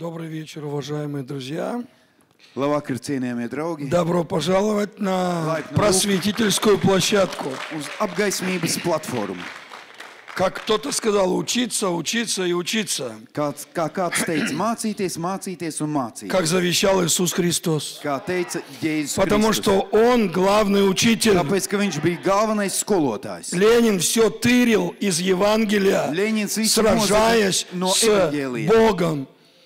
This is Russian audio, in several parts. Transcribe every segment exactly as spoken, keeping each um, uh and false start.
Добрый вечер, уважаемые друзья. Labvakar, cienījamie draugi. Добро пожаловать на просветительскую площадку. Uz apgaismības platformu. Как кто-то сказал, учиться, учиться и учиться. Kāds, kā kāds teica, mācīties, mācīties un mācīties. Как завещал Иисус Христос. Kā teica Jēzus Потому Kristus. что Он главный учитель. Tāpēc, ka viņš bija galvenais skolotājs. Ленин все тырил из Евангелия, Leņņins visu сражаясь nozaga no с evaņģēlijiem. Богом.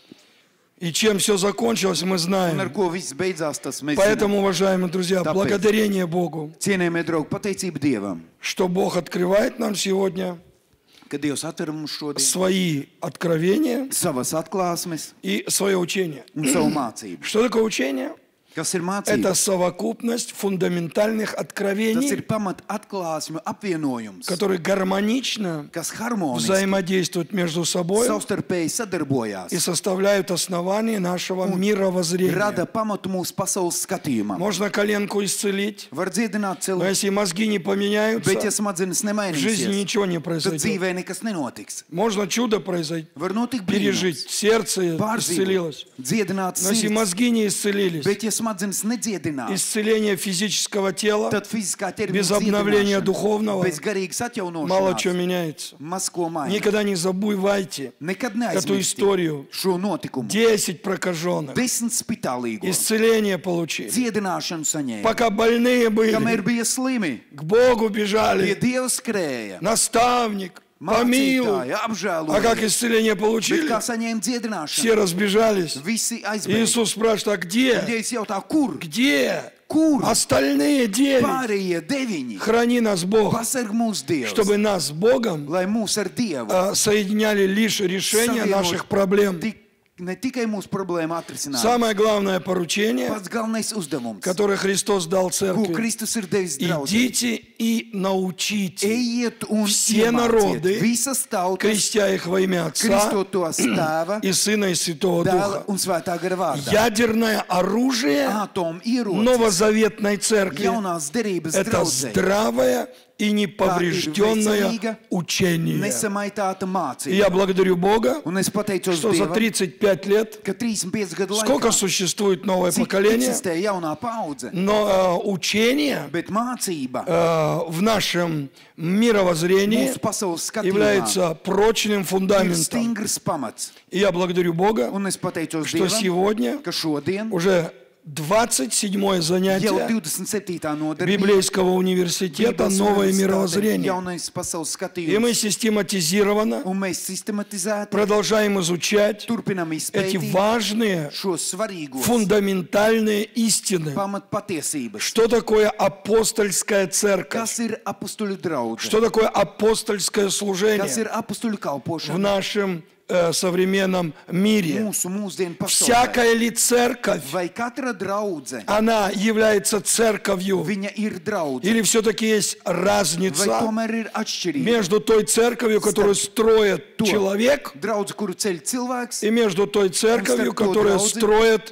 И чем все закончилось, мы Un ar знаем. ko viss beidzās, tas mēs zinām. Поэтому, уважаемые друзья, Tāpēc. благодарение Богу, Cienījamie draugi, pateicība Dievam, что Бог открывает нам сегодня ka Dievs atver mums šodien свои откровения savas atklāsmes и свое учение. un savu mācību. Что такое учение? Kas ir mācība? Это совокупность фундаментальных Tas откровений, ir pamat atklāsmju apvienojums, которые гармонично kas harmoniski взаимодействуют между собой savstarpēji sadarbojās. и составляют основание нашего Rada мировоззрения. pamatu mūsu pasaules skatījumam. Можно коленку исцелить, Var dziedināt но cilvēku, если мозги не поменяются, bet ja smadzenes в жизни nemainīsies, ничего не tad произойдет. dzīvē nekas nenotiks. Можно чудо произойти, Var notikt пережить, brīnums, сердце исцелилось. pārdzīvot, dziedināt Но если sirds, мозги не исцелились, bet ja smadzenes nedziedinās, исцеление физического тела, tad fiziskā без ķermeņa обновления dziedināšana, духовного, bez garīgas мало чего atjaunošanās, меняется. maz ko maina. Никогда не забывайте Nekad эту neaizmirstiet историю. šo notikumu. Десять прокаженных Desmit spitālīgo исцеление получили. dziedināšanu saņēma. Пока больные Kamēr были, bija slimi, к Богу pie бежали. Dieva skrēja, Наставник, помилуй. mācītāja, А apžēloja. как исцеление Bet получили? kā saņēma Все dziedināšanu, разбежались. visi И aizbēga. Иисус спрашивает, а где? Jēzus jautā, kur? Где? Kur? Остальные девять. Pārējie deviņi. Храни нас Бог, Pasarg mūsu Dievs, чтобы нас с Богом lai mūs ar Dievu а, соединяли лишь решение savienot наших проблем. tik, ne tikai mūsu problēmu atrisināt. Самое главное поручение, Pats galvenais uzdevums, которое Христос дал ko церкви. Kristus ir devis draudzē. Идите и научите, Ejiet un все iemāciet народы, visas tautas, крестя их во имя Отца kristot tos tēva, и Сына и Святого dēla Духа. un svētā gara vārdā. Ядерное оружие Atomu ierocis новозаветной церкви jaunās derības – это draudzē. здравое и неповрежденное учение. Nesamaitāta И я mācība. благодарю Бога, Un es pateicos что за Dievam, тридцать пять лет ka trīsdesmit pieci gadu сколько laikā существует новое cik поколение, eksistē jaunā paudze, но э, учение bet mācība э, в нашем мировоззрении mūsu pasaules skatījumā является прочным ir фундаментом. stingrs pamats. И я благодарю Бога, Un es pateicos что Dievam, сегодня ka šodien уже двадцать седьмое jau занятие divdesmit septītā nodarbība Библейского университета «Новое мировоззрение». jaunais pasaules И мы skatījums. систематизированно Un mēs sistematizēti продолжаем изучать turpinam эти izpētīt важные šos svarīgos фундаментальные истины. pamat patiesības. Что такое апостольская церковь? Kas ir apustuļu draudze? Что такое апостольское Kas служение ir apustuļu в kalpošana? нашем э, современном мире? Mūsu mūsdienu pasaulē. Всякая ли церковь, Vai katra draudze, она является церковью? viņa ir draudze? Или все-таки есть Vai разница tomēr ir atšķirība? между той церковью, которую строит To человек, draudze, kuru ceļ cilvēks, и между той церковью, starp to которую draudzi, строят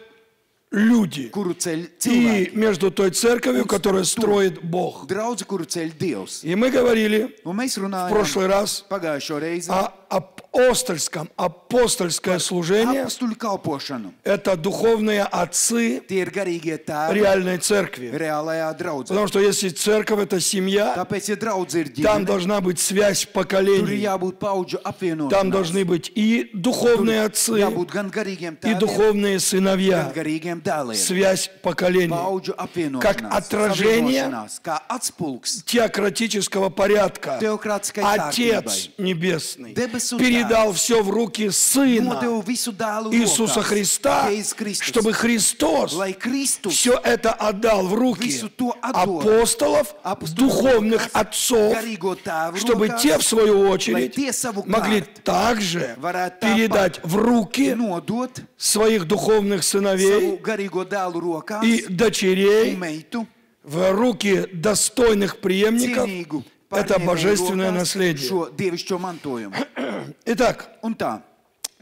люди, kuru ceļ и cilvēki, между той церковью, которую строит Бог. draudze, kuru ceļ Dievs. И мы говорили Un mēs в runājam прошлый раз pagājušo reizi о апостольском, апостольское служение apustuļu kalpošanu. – это духовные отцы Tie ir garīgie tēvi реальной церкви. reālajā draudzē. Потому что если церковь – это семья, Tāpēc, ja draudze ir там ģimene, должна быть связь tur ir поколений. jābūt paudžu Там apvienošanās. должны быть и духовные отцы, Jābūt gan garīgiem и tēviem, духовные gan сыновья. garīgiem dēliem. Связь поколений. Paudžu Как apvienošanās, отражение savienošanās, kā atspulgs теократического порядка. teokrātiskai Отец kārtībai. Небесный Debesu передал все в руки Сына Nodevu visu dēlu Иисуса rokās, Христа, Jēzus Kristus, чтобы Христос lai Kristus все это отдал в руки visu to atdod апостолов, apustuļu духовных rokās, отцов, garīgo tēvu чтобы rokās, те, в свою lai очередь, tie savukārt могли также varētu передать в руки nodot своих духовных savu сыновей garīgo dēlu rokās и дочерей un meitu в руки достойных преемников. cienīgu Это pārņēmēju божественное rokās наследие. šo dievišķo mantojumu. Итак, Un tā,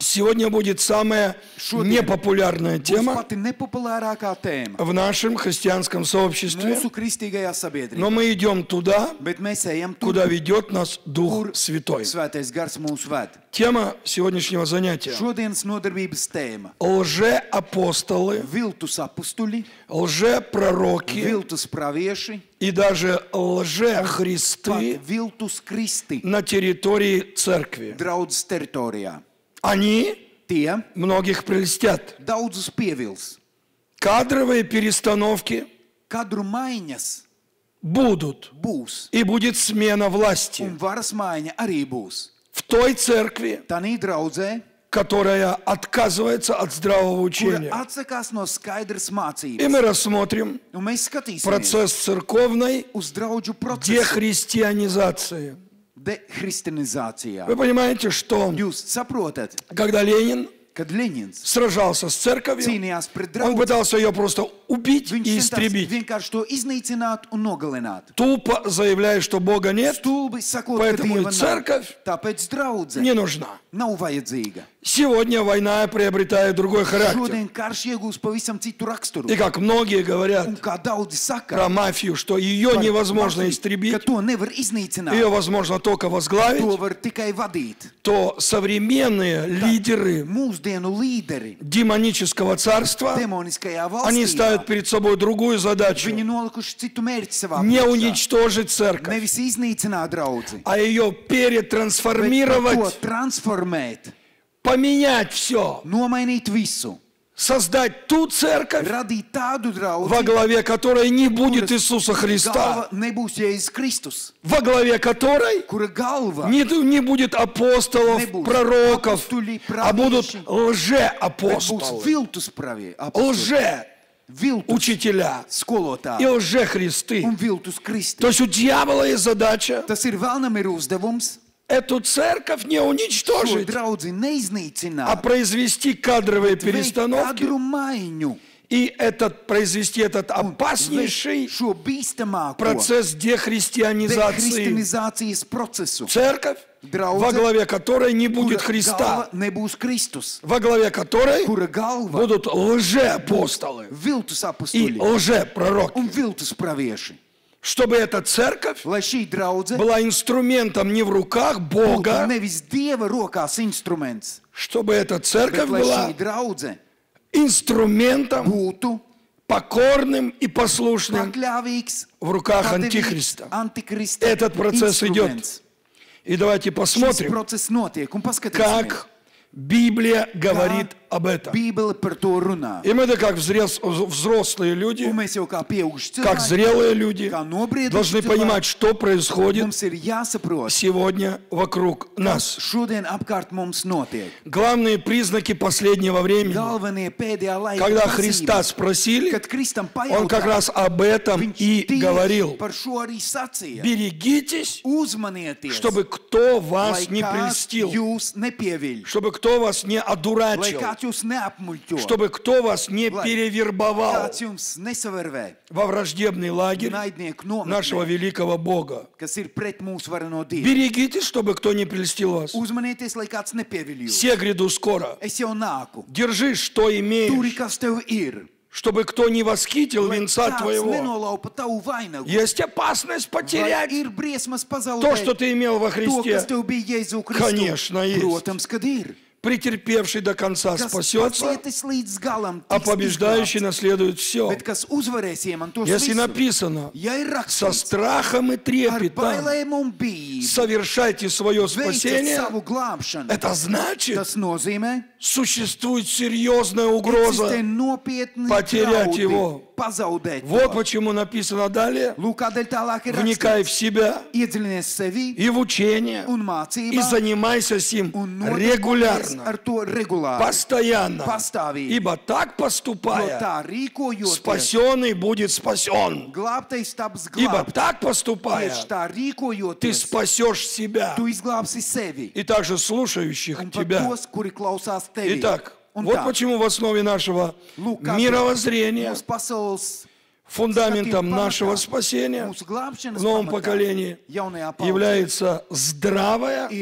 Сегодня будет самая непопулярная Būs тема pati nepopulārākā tēma в нашем христианском сообществе, mūsu kristīgajā sabiedrībā. но мы идем туда, Bet mēs ejam tur, куда ведет нас Дух kur Святой. Svētais gars mūs ved. Тема сегодняшнего занятия. Šodienas nodarbības tēma Лжеапостолы, - viltus apustuļi, лжепророки viltus pravieši, и даже pat лжехристы viltus kristi на территории церкви. draudzes teritorijā. Они Tie многих прельстят. daudzus pievils. Кадровые перестановки Kadru maiņas будут, būs, и будет смена власти un varas maiņa arī būs. в той церкви, Tanī draudzē, которая отказывается от здравого kura учения. atsakās no skaidras И mācības. мы рассмотрим Un mēs skatīsimies процесс церковной uz draudžu procesu дехристианизации. dehristinizācijā. Вы понимаете, что Jūs saprotat, когда Ленин kad Ļeņins сражался с церковью, cīnījās pret он draugu, пытался ее просто убить viņš и centās истребить, vienkārši to iznīcināt un nogalināt. тупо заявляя, что Бога нет, Stulbi sakot, ka поэтому и Dieva nav, церковь tāpēc draudze не нужна. nav vajadzīga. Сегодня война приобретает другой характер. Šodien karš iegūst pavisam citu raksturu. И как многие говорят Un kā daudzi saka, про мафию, что ее par невозможно mafiju, ka истребить, to nevar iznīcināt, ее возможно только to возглавить, var tikai vadīt. то современные лидеры Mūsdienu līderi демонического царства, demoniskajā они valstībā, ставят перед собой другую задачу: viņi nolikuši citu mērķi savā не priekšā. уничтожить церковь, Nevis iznīcināt draudzi, а ее bet to перетрансформировать, transformēt, поменять все, nomainīt visu, создать ту церковь, radīt tādu во draudzi, главе которой не будет kuras Иисуса Христа, galva nebūs Jēzus Kristus, во главе которой kura galva не, не будет апостолов, nebūs пророков, apostuli, а будут pravieši, bet būs лжеапостолы, viltus pravie, apostuli, viltus лжеучителя и skolotāji лжехристы. un viltus Kristi. То есть у дьявола есть задача Tas ir vēlnam ir uzdevums эту церковь не šo уничтожить, draudzi а neiznīcināt, произвести кадровые veikt перестановки kadru maiņu и этот, произвести этот un опаснейший veikt šo bīstamāko процесс дехристианизации. dehristinizācijas procesu. Церковь, Draudze, во главе которой не kura будет Христа, galva nebūs Kristus, во главе которой kura galva будут лжеапостолы viltus и apustuļi лжепророки. un viltus pravieši. Чтобы эта церковь Lai šī draudze была инструментом не в руках būtu Бога, nevis Dieva rokās instruments, чтобы эта bet церковь lai была šī draudze инструментом būtu покорным и послушным pakļāvīgs в руках padevīgs Антихриста. Antikrista Этот процесс идет. instruments. И давайте Šis посмотрим, process notiek un paskatīsimies, как Библия говорит об этом. Bībele par to runā. И мы, как взрез- взрослые люди, Un mēs jau kā pieauguši как cilvēki, зрелые люди, kā nobrieduši должны cilvēki, понимать, что происходит mums ir jāsaprot, сегодня вокруг нас. šodien apkārt mums notiek. Главные признаки последнего времени, Galvenie pēdējā laika когда pazīmes, Христа спросили, kad Kristam Он как pajautā, раз об этом viņš и tieši говорил. par šo arī sacīja. Берегитесь, Uzmanieties, чтобы кто lai вас не kāds прельстил, jūs nepieviļ, чтобы кто вас не lai одурачил, kāds jūs neapmuļķo, чтобы кто вас не lai перевербовал kāds jums nesavervē, во враждебный лагерь naidnieku нашего nometnē, великого Бога. kas ir pret mūsu vareno Dievu. Берегитесь, чтобы кто не прельстил вас. Uzmanieties, lai kāds nepieviļ jūs. Все гряду скоро. Es jau nāku. Держи, что Turi, имеешь, kas tev ir. чтобы кто не восхитил Lai венца kāds твоего. nenolaupa tavu vainagu. Есть опасность Vai потерять ir briesmas то, pazaudēt что ты имел во to, Христе. kas tev bija Jēzu Kristu? Конечно, есть. Protams, kad ir. Претерпевший до конца Kas спасется, pacietis līdz galam, а tiks побеждающий izglābts. наследует все. Bet kas uzvarēs iemantos Если visu, написано, ja ir со rakstīts, страхом и ar трепетом bailēm un bību, совершайте свое veicat спасение, savu glābšanu, это значит, tas nozīmē, существует серьезная угроза eksistē nopietni потерять draudi его. pazaudēt Вот to. почему написано далее: Lūk, kādēļ tālāk ir вникай rakstīts, в себя iedziļinies sevi и в учение, un и mācībā, занимайся сим un nodarbojies регулярно, ar to regulāri, постоянно, pastāvīgi, ибо так jo поступая, tā rīkojoties, спасенный будет спасен. glābtais taps Ибо glābts. так поступая, Tieši tā ты rīkojoties, спасешь себя tu izglābsi sevi и также слушающих un pat тебя. tos, kuri klausās tevi. Итак, Un вот tā, почему в основе нашего lūk, kāda мировоззрения, mūsu pasaules фундаментом skatījuma нашего pamatā, спасения mūsu glābšanas в новом pamatā, поколении jaunajā paudzē является здравая ir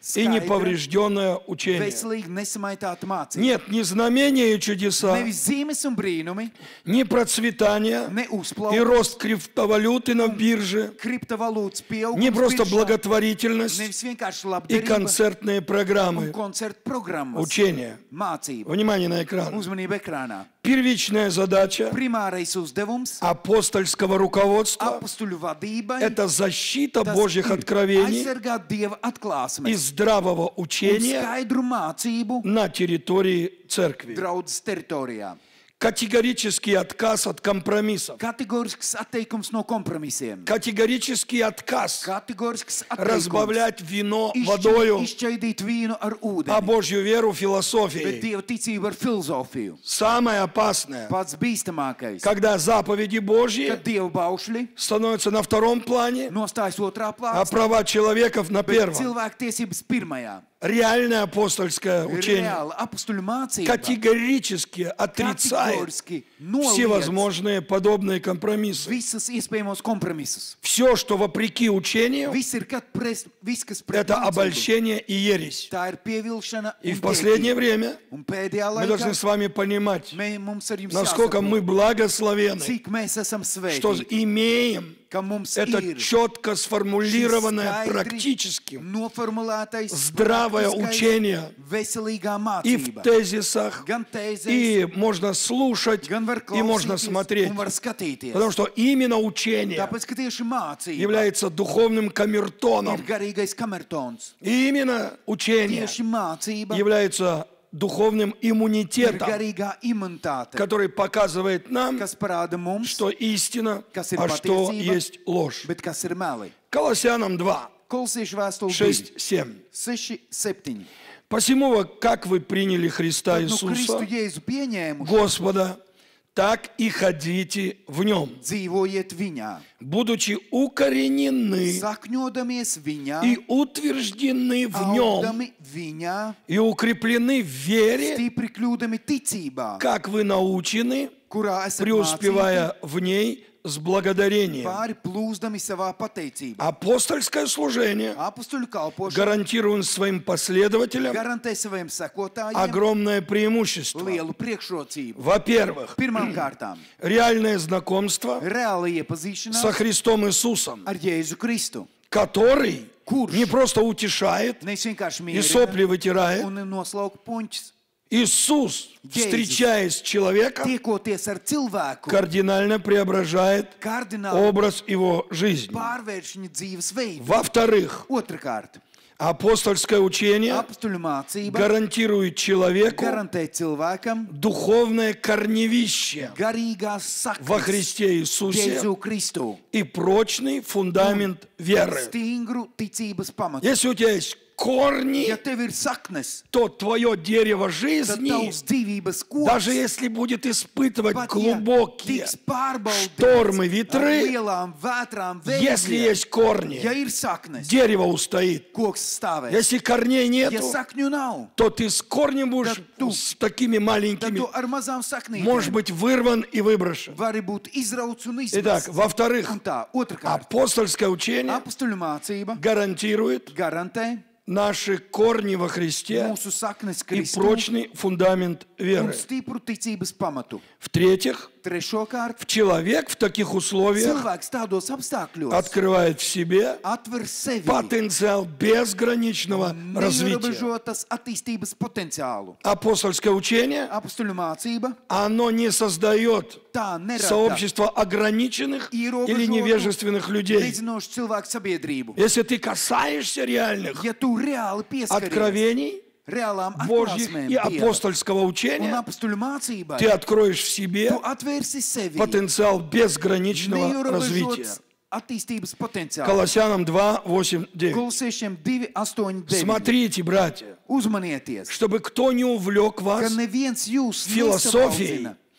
и неповрежденное учение. veselīgi nesamaitāta mācība. Нет ни знамения и чудеса, Nevis zīmes un brīnumi, ни процветания ne и uzplaukums, рост криптовалюты на бирже, kriptovalūtas pieaugums, не просто biržā, благотворительность nevis vienkārši и labdarība концертные un программы, koncertu programmas, учения. mācība, Внимание на экран. uzmanība ekrānā. Первичная задача Primārais uzdevums апостольского руководства apustuļu vadībai – это защита tas Божьих ir откровений aizsargāt Dieva и atklāsmes здравого un учения skaidru mācību на территории церкви. draudzes teritorijā. Категорический отказ от компромиссов. Kategorisks atteikums no kompromisiem. Категорический отказ Kategorisks atteikums разбавлять вино izšķi- водою, izšķaidīt vīnu ar а ūdeni, Божью веру bet философией. Dieva ticību ar filozofiju. Самое опасное, Pats bīstamākais, когда заповеди Божьи kad Dieva baušļi становятся на втором плане, nostājas otrā а plāksnē, права человеков на bet первом. cilvēku tiesības pirmajā. Реальное апостольское учение Reāli apustuļu mācība категорически отрицает kategoriski noliedz всевозможные подобные компромиссы. visas iespējamos kompromisus. Все, что вопреки учению, Viss ir, kad pres, viss, kas pret это mācību, обольщение и ересь. tā ir pievilšana И un в последнее pieķība. время Un pēdējā мы laikā должны с вами понимать, mē, mums ar jums насколько мы jāsaprot, благословены, cik mēs esam что svētīti, имеем ka mums это ir четко šis сформулированное skaidri практическим noformulētais, здравое praktiskais, учение veselīgā и в mācība. тезисах, Gan tēzēs, и можно слушать, gan var и можно klausīties, смотреть. un var skatīties. Потому что именно учение Tāpēc, ka tieši mācība является духовным камертоном. ir garīgais kamertons. И именно учение Tieši mācība является духовным ir иммунитетом, garīgā imunitāte, который показывает нам, kas parāda mums, что истина, kas ir а что patiesība, есть ложь. bet kas ir meli. Колоссянам два, Kolosiešu vēstule шесть, семь. seši, septiņi. Посему, как вы приняли Христа Tad, nu, Kristu Иисуса, Jēzu pieņēmuši, Господа, так и ходите в Нем, dzīvojiet viņā, будучи укоренены sakņodamies viņā, и утверждены в Нем, augdami viņā, и укреплены в вере, stipri kļūdami ticībā, как вы научены, kurā esat mācīti, преуспевая в ней с благодарением. pāri plūzdami savā pateicībā. Апостольское служение Apustuļu kalpošana гарантирует своим последователям garantē saviem sekotājiem огромное преимущество. lielu priekšrocību. Во-первых, Pirmām kārtām, реальное знакомство reāla со iepazīšanās Христом Иисусом, ar Jēzu Kristu, который kurš не просто утешает nevis vienkārši и сопли mierina вытирает. un noslauka puņķis. Иисус, встречаясь с человеком, Tiekoties ar cilvēku, кардинально преображает kardināli образ его жизни. pārvērš viņa dzīves veidu. Во-вторых, Otrakārt, апостольское учение apustuļu mācība гарантирует человеку garantē cilvēkam духовное корневище garīgās во saknes Христе Иисусе Jēzu Kristu, и прочный фундамент веры. stingru ticības pamatu. Если у тебя есть корни, Ja tev ir saknes, то твое дерево tad жизни, tavs dzīvības даже koks, если будет испытывать pat ja глубокие tiks pārbaudīts штормы, ar ветры, lielām vētrām, если vējiem, есть корни, ja ir saknes, дерево устоит. koks stāvēs. Если корней Ja нету, sakņu nav, то ты с корнем будешь Да tu- с такими tad маленькими, tu ar mazām может saknīm быть, вырван и выброшен. vari būt izrauts un Итак, izmests. во-вторых, Un tā, otrkārt, апостольское учение apustuļu mācība гарантирует garantē наши корни во Христе mūsu saknes и Kristu прочный фундамент un веры. stipru ticības pamatu. В-третьих, Trešokārt, человек в таких условиях cilvēks tādos apstākļos открывает в себе atver sevi потенциал безграничного развития. neierobežotas attīstības potenciālu. Апостольское учение, Apustuļu mācība оно не создает tā nerada сообщество ограниченных или ierobežotu, невежественных людей. nezinošu cilvēku sabiedrību. Если ты касаешься реальных Ja tu reāli pieskaries откровений reālām Божьих atklāsmēm и Dieva апостольского un учения, apustuļu mācībai, ты откроешь в себе tu atvērsi sevi потенциал безграничного развития. neierobežots attīstības potenciālu. Колоссянам два, восемь, девять. Kolosiešiem divi, astoņi, deviņi. Смотрите, братья, Uzmanieties, чтобы кто не увлек ka вас neviens jūs философией nesapaudzina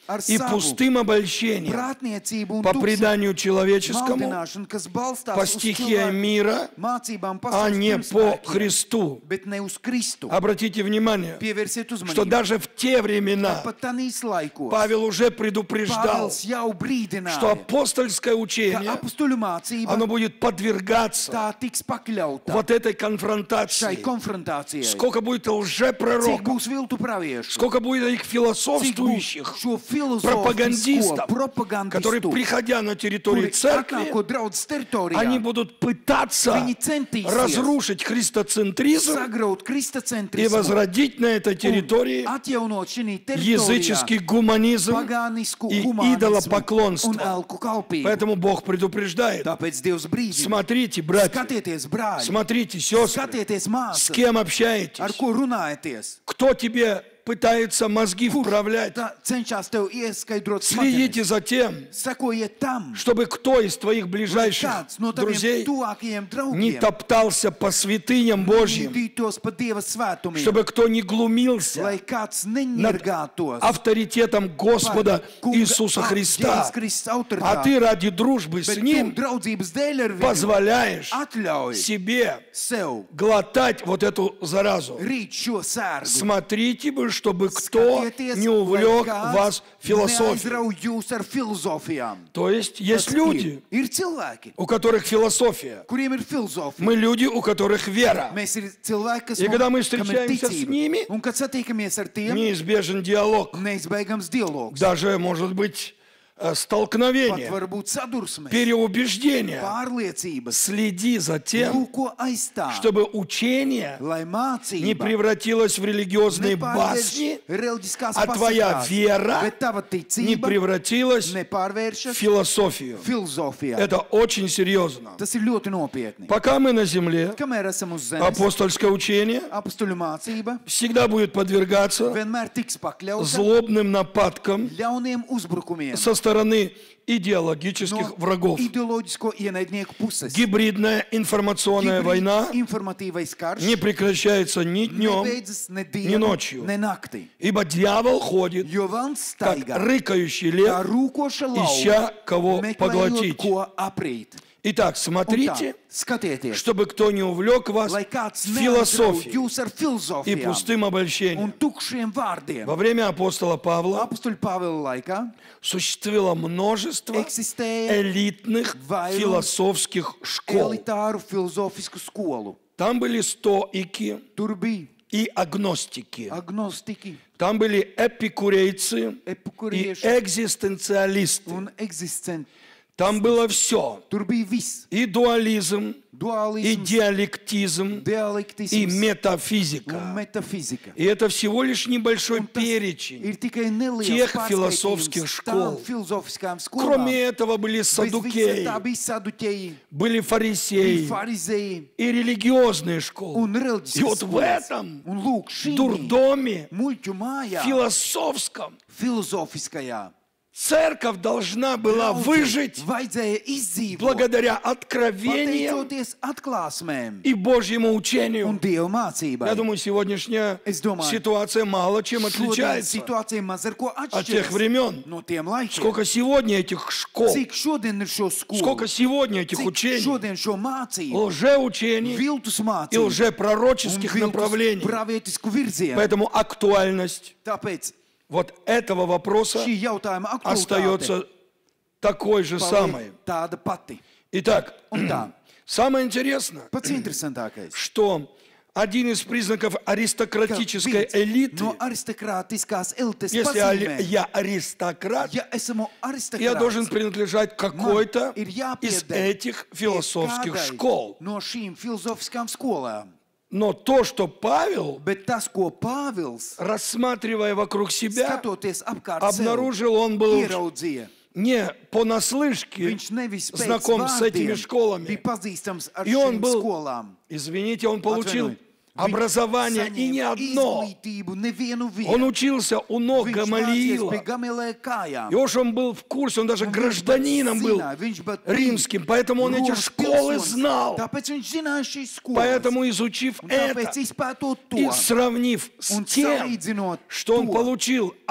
ar и savu пустым обольщением prātniecību un по tukšu преданию человеческому, maldināšanu, kas balstās по uz стихиям cilvēku мира, mācībām, а pasaules не по pirmspēkiem, Христу. bet ne uz Kristu. Обратите внимание, Pievērsiet что uzmanību, даже в те ka времена pat tanīs laikos Павел уже предупреждал, Pāvils jau что brīdināja, апостольское ka учение, apustuļu mācība оно будет подвергаться tā tiks pakļauta вот этой šai конфронтации. konfrontācijai. Сколько будет Cik лжепророков, būs viltu praviešu, сколько будет этих cik būs философствующих, šo filozofisko пропагандистов, которые, propagandistu, приходя на территорию kuri церкви, atnāko draudzes они teritorijā, будут пытаться viņi centīsies разрушить христоцентризм sagraut и kristocentrismu возродить на этой un территории atjaunot šī языческий teritorijā гуманизм pagānisku и humanismu un идолопоклонство. elku kalpību. Поэтому Бог предупреждает. Tāpēc Dievs brīdina. Смотрите, братья, Skatieties, brāļi, смотрите, сестры, skatieties, с māsas, кем ar общаетесь, ko runājaties. кто тебе пытается мозги Kurš вправлять. tā cenšas tev ieskaidrot Следите smadzenes. за тем, Sekojiet tam, чтобы кто из твоих ближайших kāds no taviem друзей tuvākajiem не draugiem топтался по святыням Божьим, mītītos pa Dieva svētumiem, чтобы кто не глумился lai kāds над neņirgātos авторитетом Господа par kunga Иисуса Христа, Jēzus Kristus а autoritāti, ты ради дружбы с bet tu Ним draudzības dēļ ar viņu позволяешь atļauj себе sev глотать вот эту заразу. rīt šo sērgu. Смотрите бы, чтобы кто Skatieties, не lai увлек kāds вас философией. neaizrauj jūs ar filozofijām. То есть есть Tas люди, ir, ir cilvēki, у которых философия. kuriem ir filozofija. Мы люди, у которых вера. Mēs ir cilvēki, kas И когда мы kam ir встречаемся с ticība. ними, Un kad satiekamies ar tiem, неизбежен диалог. neizbeigams dialogs. Даже, может быть, э, Pat столкновение, var būt sadursmes, переубеждение. pārliecības, Следи за тем, lūko aizstāv, чтобы учение lai не mācība превратилось в религиозные басни, nepārvērš reliģiskās а твоя pasakās, вера bet tava не ticība превратилась в nepārvēršas философию. filozofijā. Это очень серьезно. Tas ir ļoti nopietni. Пока мы на земле, Kamēr esam uz zemes, апостольское учение apustuļu mācība всегда будет подвергаться vienmēr tiks pakļauta злобным нападкам ļauniem uzbrukumiem со стороны идеологических no врагов. ideoloģisko ienaidnieku puses. Гибридная информационная война Informatīvais karš не прекращается ни днем, nebeidzas ne ни dienu, ночью. ne nakti. ибо дьявол ходит, Jo velns как staigā рыкающий kā лев, rūkoša ища lauva, кого meklējot, поглотить. ko aprīt. Итак, Un tā, смотрите, skatieties, чтобы кто не увлек вас lai kāds в neaizrauj философию jūs ar и filozofijām пустым un обольщением. tukšiem vārdiem. Во время апостола Павла Apustuļu Pāvila laikā существовало множество eksistēja элитных vairums философских школ. elitāru filozofisku skolu. Там были стоики Tur bija и агностики. agnostiki, Там были эпикурейцы и epikurieši экзистенциалисты. un eksistenti. Там было все. Tur bija viss. И дуализм, и Dualisms, диалектизм, и dialektisms un метафизика. metafizika. И это всего лишь небольшой Un tas перечень. ir tikai neliels тех pārskaitījums философских tām школ. filozofiskām skolām. Кроме этого были Bez visa садукеи, tā bija saduķeji, были bija фарисеи farizēji и религиозные школы. un И reliģiskas вот в skolas. этом Un lūk, šī дурдоме muļķu mājā, философском filozofiskajā, церковь должна была draudzē выжить vajadzēja izdzīvot, благодаря откровениям pateicoties atklāsmēm и Божьему un учению. Dieva mācībai. Я думаю, сегодняшняя Es domāju, ситуация мало чем Šodien отличается situācija maz ar ko от тех atšķiras времен. no tiem laikiem. Сколько сегодня этих школ, Cik šodien ir šo skolu, сколько сегодня этих cik учений, šodien šo mācību, лжеучений viltus и mācību un лжепророческих viltus направлений. pravietisku virzienu. Поэтому актуальность Tāpēc вот этого вопроса šī jautājuma aktualitāte остается такой же самой. paliek tāda pati. Итак, Un tā, самое интересное, pats interesantākais, что один из признаков ka аристократической viens элиты, no aristokrātiskās elites если али- pazīmē, я аристократ, ja esmu я должен aristokrāts, принадлежать какой-то ir из jāpieder этих философских kādai школ. no šīm filozofiskām skolām. Но то, что Павел, Bet tas, ko Pāvils, рассматривая вокруг себя, skatoties apkārt sev, обнаружил, он был ieraudzīja, не понаслышке viņš nevis pēc знаком с этими vārdiem школами. bija pazīstams ar И он šīm был, skolām. извините, он получил Atvainojiet. образование и не Saņēma одно. izglītību, nevienu Он vienu. учился у ног Viņš mācījās Гамалиила. pie Gamelē kājām. И уж он был в курсе, он даже Un viņš гражданином был zināja, viņš pat bija римским, поэтому он эти Romas школы pilsonis. знал. Tāpēc viņš zināja šīs skolas. Поэтому, изучив Un tāpēc это izpētot to и сравнив с un тем, salīdzinot что он to, получил от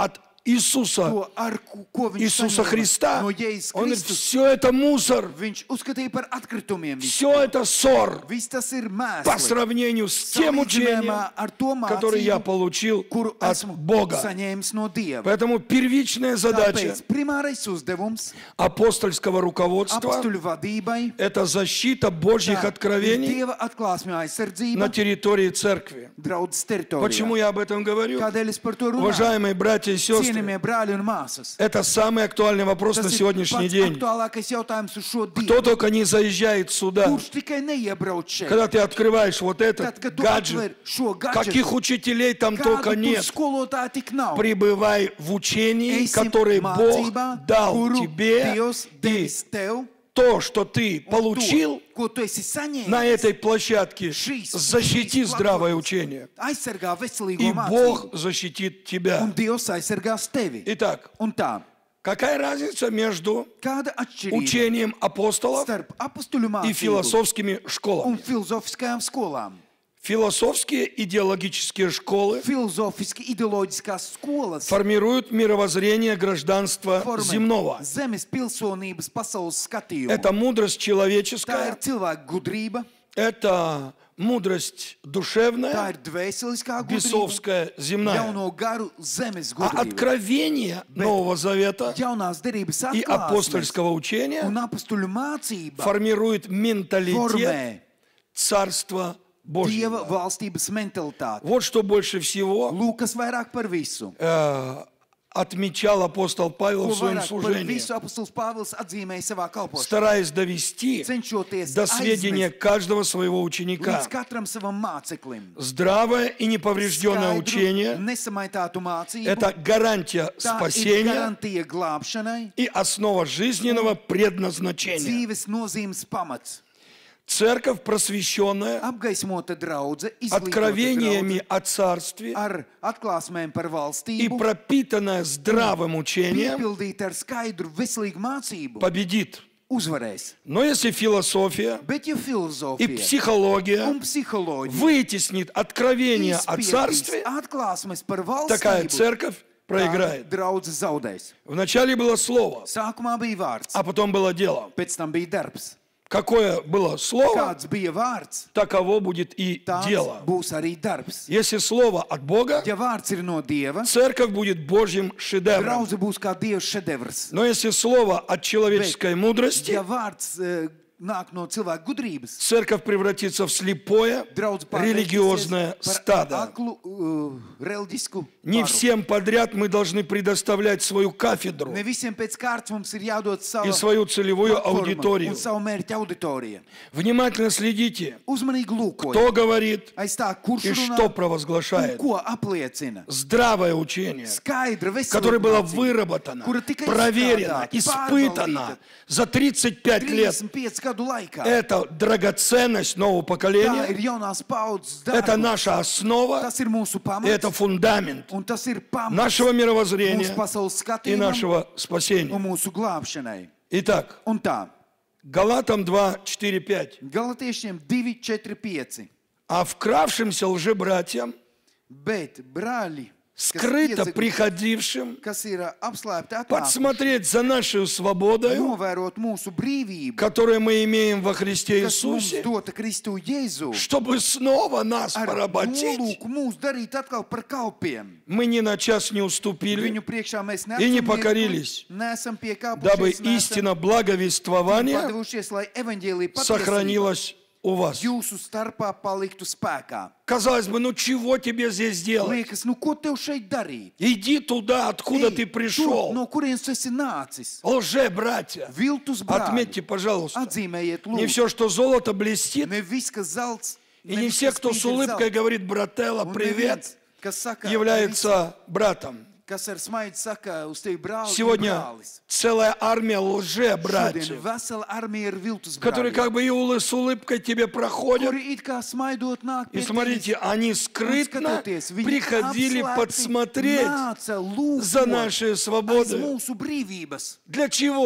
Иисуса, to, ar ku- ko viņš Иисуса saņēma Христа, no Jēzus он говорит, Kristus, все это мусор, viņš uzskatīja par atkritumiem. visu. все это ссор Viss tas ir по mēsli. сравнению с тем учением, Salīdzinājumā ar to которое я mācību, получил kuru от esmu Бога. saņēmis no Dieva. Поэтому первичная задача Tāpēc primārais uzdevums апостольского руководства apstuļu vadībai – это защита Божьих tā ir откровений Dieva atklāsmju на aizsardzība территории церкви. draudzes Почему teritorijā. я об этом говорю? Kādēļ es par to runāju? Уважаемые братья и сестры, Cienījamie brāļi un māsas. это самый актуальный вопрос на Tas ir сегодняшний pats день. aktuālākais jautājums uz šo Кто dienu. только не заезжает сюда, Kurš tikai neiebrauc šeit? когда ты открываешь вот Tad, этот kad tu гаджет, atver šo каких gadžetu, учителей там только kādu tur нет, skolotāju tik nav. пребывай в учении, Esi которое Бог mācībā, дал kuru тебе, Dievs и devis tev, то, что ты un получил to, ko tu esi saņēmis, на этой площадке, šīs- защити šīs здравое platformas учение. aizsargā veselīgo И mācību. Бог защитит тебя. Un Dievs aizsargās tevi. Итак, Un tā, какая разница между kāda atšķirība учением апостолов starp apustuļu и mācību философскими un школами? filozofiskajām skolām? Философские идеологические школы Filozofiski ideoloģiskās skolas формируют мировоззрение гражданства formē земного. zemes pilsonības pasaules skatījumu. Это мудрость Tā ir человеческая, cilvēka gudrība, это мудрость tā душевная, ir dvēseliskā gudrība, бесовская, земная. jauno garu zemes А gudrība. откровение Нового Завета Jaunās derības и atklāsmes апостольского учения un apustuļu mācība формирует менталитет formē Царства Dieva Божьего. valstības mentalitāti. Вот что больше всего Lūkas vairāk par visu. э, отмечал апостол Павел Ko в своем vairāk par служении, visu apustulis Pāvils atzīmēja savā kalpošanā. стараясь довести Cenšoties до сведения aizvest каждого своего ученика līdz katram savam māceklim. здравое и неповрежденное Skaidru, учение nesamaitātu mācību. – это гарантия Tā ir спасения garantija glābšanai, и основа жизненного предназначения. dzīves nozīmes pamats. Церковь просвещенная Apgaismota draudze, izglītota откровениями draudze о Царстве ar atklāsmēm par и valstību, пропитанная здравым учением piepildīta ar skaidru, veselīgu mācību, победит. uzvarēs. Но если философия Bet, ja и filozofija психология un psiholoģija вытеснит откровение о izspiedīs Царстве, atklāsmes par такая valstību, церковь проиграет. draudze zaudēs. Вначале было слово, Sākumā bija vārds, а потом было дело. pēc tam bija darbs. Какое было слово, Kāds bija vārds, таково будет и tāds дело. būs arī darbs. Если слово от Бога, Ja vārds ir no Dieva, церковь будет Божьим шедевром. draudze būs kā Dieva šedevrs. Но если слово от человеческой мудрости, Ja vārds eh, nāk no cilvēka gudrības, церковь превратится в слепое draudze религиозное pārvērtīsies par стадо. aklu, uh, reliģisku Не varu. всем подряд мы должны предоставлять свою кафедру Ne visiem pēc kārtas mums ir jādod и savu свою целевую platforma аудиторию. un savu mērķa auditoriju. Внимательно следите, Uzmanīgi lūkojiet, кто говорит aiz tā, kurš и runā что un провозглашает. ko apliecina. Здравое учение, Skaidra, которое veselīga было mācība, выработано, kura tika проверено, izstrādāta, испытано за тридцать пять лет. trīsdesmit pieci gadu laikā. Это драгоценность нового Tā поколения, ir jaunās paudzes это darbs. наша основа, Tas ir mūsu и pamats, это фундамент un tas ir pamats нашего mūsu мировоззрения pasaules и skatījumam нашего un спасения. mūsu glābšanai. Итак, Un tā, Галатам два, четыре, пять. Galatiešiem divi, četri, pieci. А вкравшимся лжебратьям, Bet, brāļi, kas скрыто iezaguši, приходившим, kas ir apslēpti atnākuši, подсмотреть за нашей свободой, novērot mūsu brīvību, которую мы имеем во Христе kas mums Иисусе, dota Kristu Jēzu, чтобы снова нас ar поработить. nolūku mūs darīt atkal par kalpiem. Мы ни на час не уступили, Viņu priekšā mēs И не neesam покорились, mirkli, neesam piekāpušies, дабы neesam истина благовествования padevušies, lai evaņģēlija patiesība сохранилась у вас. jūsu starpā paliktu spēkā. Казалось бы, ну чего тебе здесь делать? Liekas, nu ko tev šeit darīt? Иди туда, откуда Ej, ты tur, пришел. no kurienes tu esi nācis? Лже-братья, Viltus brāļi. отметьте, пожалуйста, Atzīmējiet, не lūdzu. все, что золото блестит, Ne viss, kas zelts, и не все, кто с улыбкой говорит, брателло, привет, kas saka, является братом. kas ar smaidu saka uz tevi brāli, Сегодня brālis. целая армия Šodien лже-братьев, vesela armija ir viltus которые brāļi, как бы и улы- с улыбкой тебе проходят. kuri it kā smaidot nāk И pie смотрите, tevis. они Un скрытно skatoties, viņi приходили apslēpti подсмотреть nāca lūkot за нашей aiz свободой. mūsu brīvības. Для чего?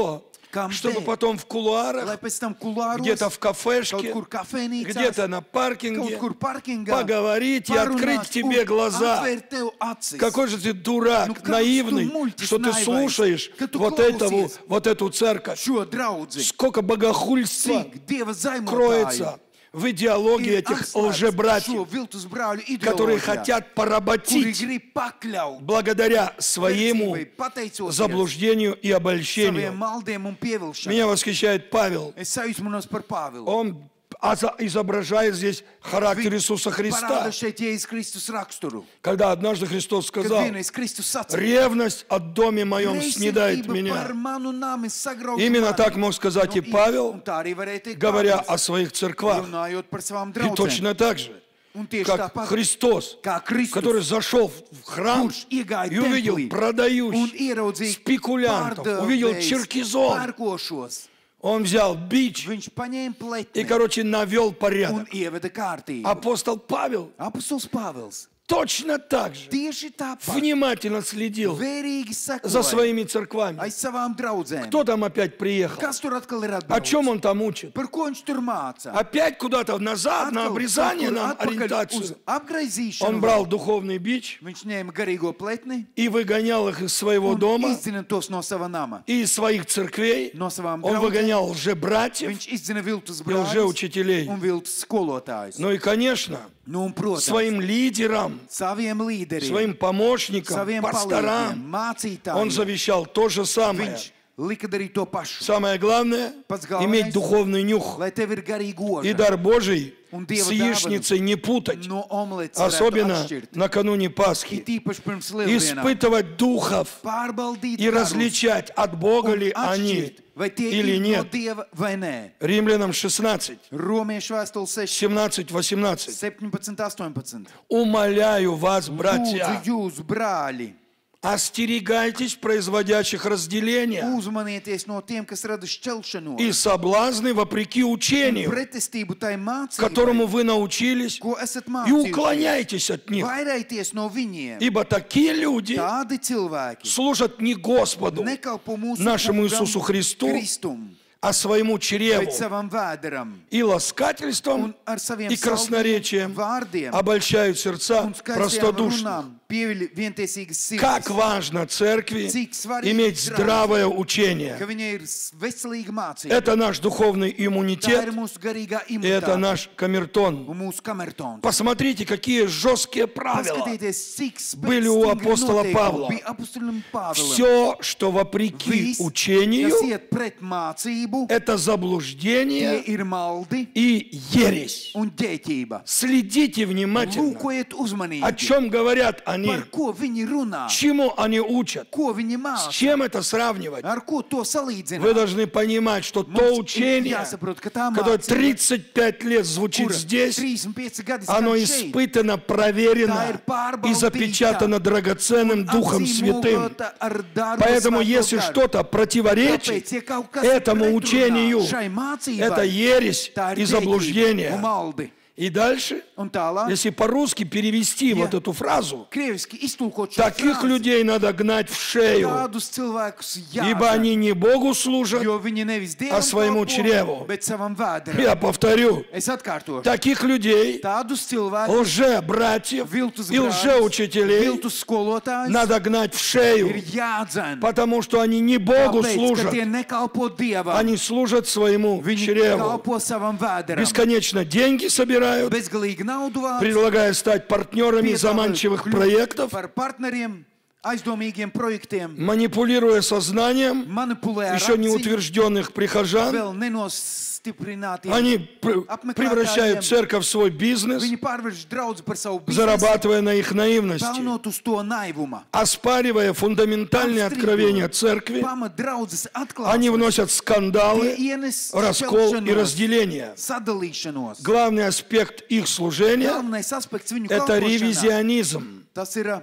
Kam чтобы dēļ? потом в Lai кулуарах, pēc tam kulāros, где-то в kaut кафешке, kur kafejnīcās, где-то на kaut паркинге kur parkingā, поговорить и открыть parunāt тебе un глаза. atvērt tev acis. Какой же ты дурак, Ну, как наивный, ты мультис что ты наивный, слушаешь как ты вот, этого, клаусиes. вот эту церковь. Šo draudzi, Сколько богохульства cik Dieva zaimotāju кроется в идеологии ir этих atslēgts šo лжебратьев, viltus brāļu которые ideoloģijā, хотят kuri поработить grib pakļaut благодаря своему verdzībai, pateicoties заблуждению и saviem обольщению. maldiem un pievilkšanai. Меня восхищает Павел. Es sajūsmanos par Pāvilu. Он аза- изображает здесь характер Иисуса Христа. Parāda šeit Jēzus Kristus raksturu. Когда однажды Христос Kad сказал: vienreiz Kristus sacīja, ревность от доме моем снедает "Greizsirdība меня. par manu nami sagrauj Именно mani." так мог сказать и Nu, Павел, un tā arī varēja teikt говоря Pāvils, о своих церквах. runājot par savām И draudzēm. точно так же, Un tieši как tāpat, Христос, kā Kristus, который зашел в храм kurš iegāja и увидел templī un продающих, ieraudzīja спекулянтов, увидел pārdevējus, черкизон. pērkošos. Он взял бич Viņš paņēma и, pletni короче, навел un порядок. ieveda kārtību. Апостол Павел Apostols Pāvils точно так же tieši tāpat внимательно следил vērīgi за sekoja своими церквами. aiz savām draudzēm. Кто там опять приехал? Kas tur atkal ir О чем atbraucis? он там учит? Par ko viņš tur māca? Опять куда-то назад, на Atkal обрезание, kaut kur на atpakaļ uz ориентацию. apgraizīšanu. Он брал духовный бич Viņš ņēma garīgo pletni и выгонял их из своего un дома izdzina tos no sava nama. и из своих церквей. No savām Он draudzēm выгонял лжебратьев viņš izdzina viltus и brāļus лжеучителей. un viltus skolotājus. Ну и, конечно, Nu, un, protams, своим лидерам, saviem līderiem, своим помощникам, saviem palīgiem, пасторам он mācītājiem, завещал то же самое. viņš lika darīt to pašu. Самое главное Pats – иметь galvenais, духовный нюх lai tev ir garīga и oža, дар Божий un Dieva с яичницей не путать, no omletes varētu особенно atšķirt. накануне It Пасхи. īpaši pirms lieldienām. Испытывать духов Pārbaudīt и garus различать, от Бога un ли они atšķirt, vai tie или ir no нет. Dieva vai nē. Римлянам шестнадцать, Romiešu vēstule seši, семнадцать, восемнадцать. septiņpadsmit, astoņpadsmit. Умоляю вас, Lūdzu братья, jūs, brāļi, остерегайтесь производящих разделения uzmanieties no tiem, kas rada šķelšanos, и соблазны вопреки учению, pretestību tai mācībai, которому вы научились, ko esat и mācījušies. уклоняйтесь от них. Vairaities no viņiem. Ибо такие люди Tādi cilvēki служат не Господу, nekalpo mūsu нашему kungam Иисусу Христу, Kristum, а своему bet чреву savam vēderam и ласкательством un ar saviem и красноречием vārdiem обольщают сердца un skaistiem простодушных. runām pieviļ vientiesīgas sirds. Как важно церкви Cik svarīgi иметь draugi, здравое ka учение. viņai ir veselīga mācība. Это наш духовный Tā ir иммунитет, mūsu garīgā и это imunitāte наш камертон. un mūsu kamertons. Посмотрите, какие жесткие правила. Paskatieties, cik были у stingri апостола noteikumi Павла. bija apostolim Pāvilam. Все, что вопреки Viss, учению, kas iet pret mācību, это tie заблуждение ir maldi и ересь. un ģēķība. Следите внимательно, Lūkojiet о uzmanīgi, чем говорят они, par ko viņi runā, чему они учат, ko viņi с māca, чем это сравнивать. ar ko to Вы salīdzināt. должны понимать, что то Mums ir учение, jāsaprot, ka tā которое mācība, тридцать пять лет звучит kura здесь, trīsdesmit pieci gadi оно skan šeit, испытано, tā проверено ir pārbaudīta и запечатано драгоценным Духом Святым. apzīmota ar darbu Поэтому, svēto если garu. что-то противоречит Tāpēc, ja kaut kas этому pretrunā учению, šai mācībai, это ересь tā ir и ģēķība un заблуждение. maldi. И дальше, Un tālāk, если по-русски перевести Ja. вот эту фразу, krieviski iztulkot šo таких frāzi, людей надо гнать в шею, tādus cilvēkus ибо jādara, они не Богу служат. jo viņi nevis a Dievam своему kalpo, črevu. bet savam vēderam. Я повторю, Es atkārtošu. таких людей, Tādus cilvēkus, лже-братьев viltus и brāļus, лжеучителей viltus skolotājus, надо гнать в ir шею, jādzen. потому что они не Богу Tāpēc, ka служат, tie nekalpo Dievam, они служат своему viņi чреву. kalpo savam vēderam. Бесконечно деньги собирают, Bezgalīgi naudu vāc, предлагая стать партнерами piedāvā заманчивых kļūt проектов, par partneriem, aizdomīgiem projektiem, манипулируя сознанием manipulē ar еще не apziņu, утвержденных прихожан. vēl nenostiprinātiem. Они пр- превращают церковь в свой бизнес, Viņi pārvērš draudzi par savu biznesu, зарабатывая на их наивности, pelnot uz to naivuma. оспаривая фундаментальные откровения церкви. Pamat draudzes Они atklāsmes, вносят tie скандалы, ienes раскол и šķelšanos, разделение. sadalīšanos. Главный аспект их служения Galvenais aspekts viņu – это kalpošanā, ревизионизм, tas ir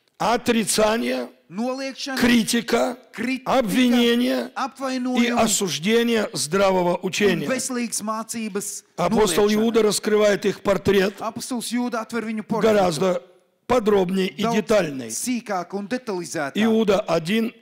отрицание, noliekšana, критика, kritika, обвинение и apvainojumi осуждение здравого un учения. veselīgas mācības Апостол noliekšana. Иуда раскрывает их портрет Apostols Jūda atver viņu portretu гораздо подробнее и daudz детальный. sīkāk un detalizētāk. Иуда один,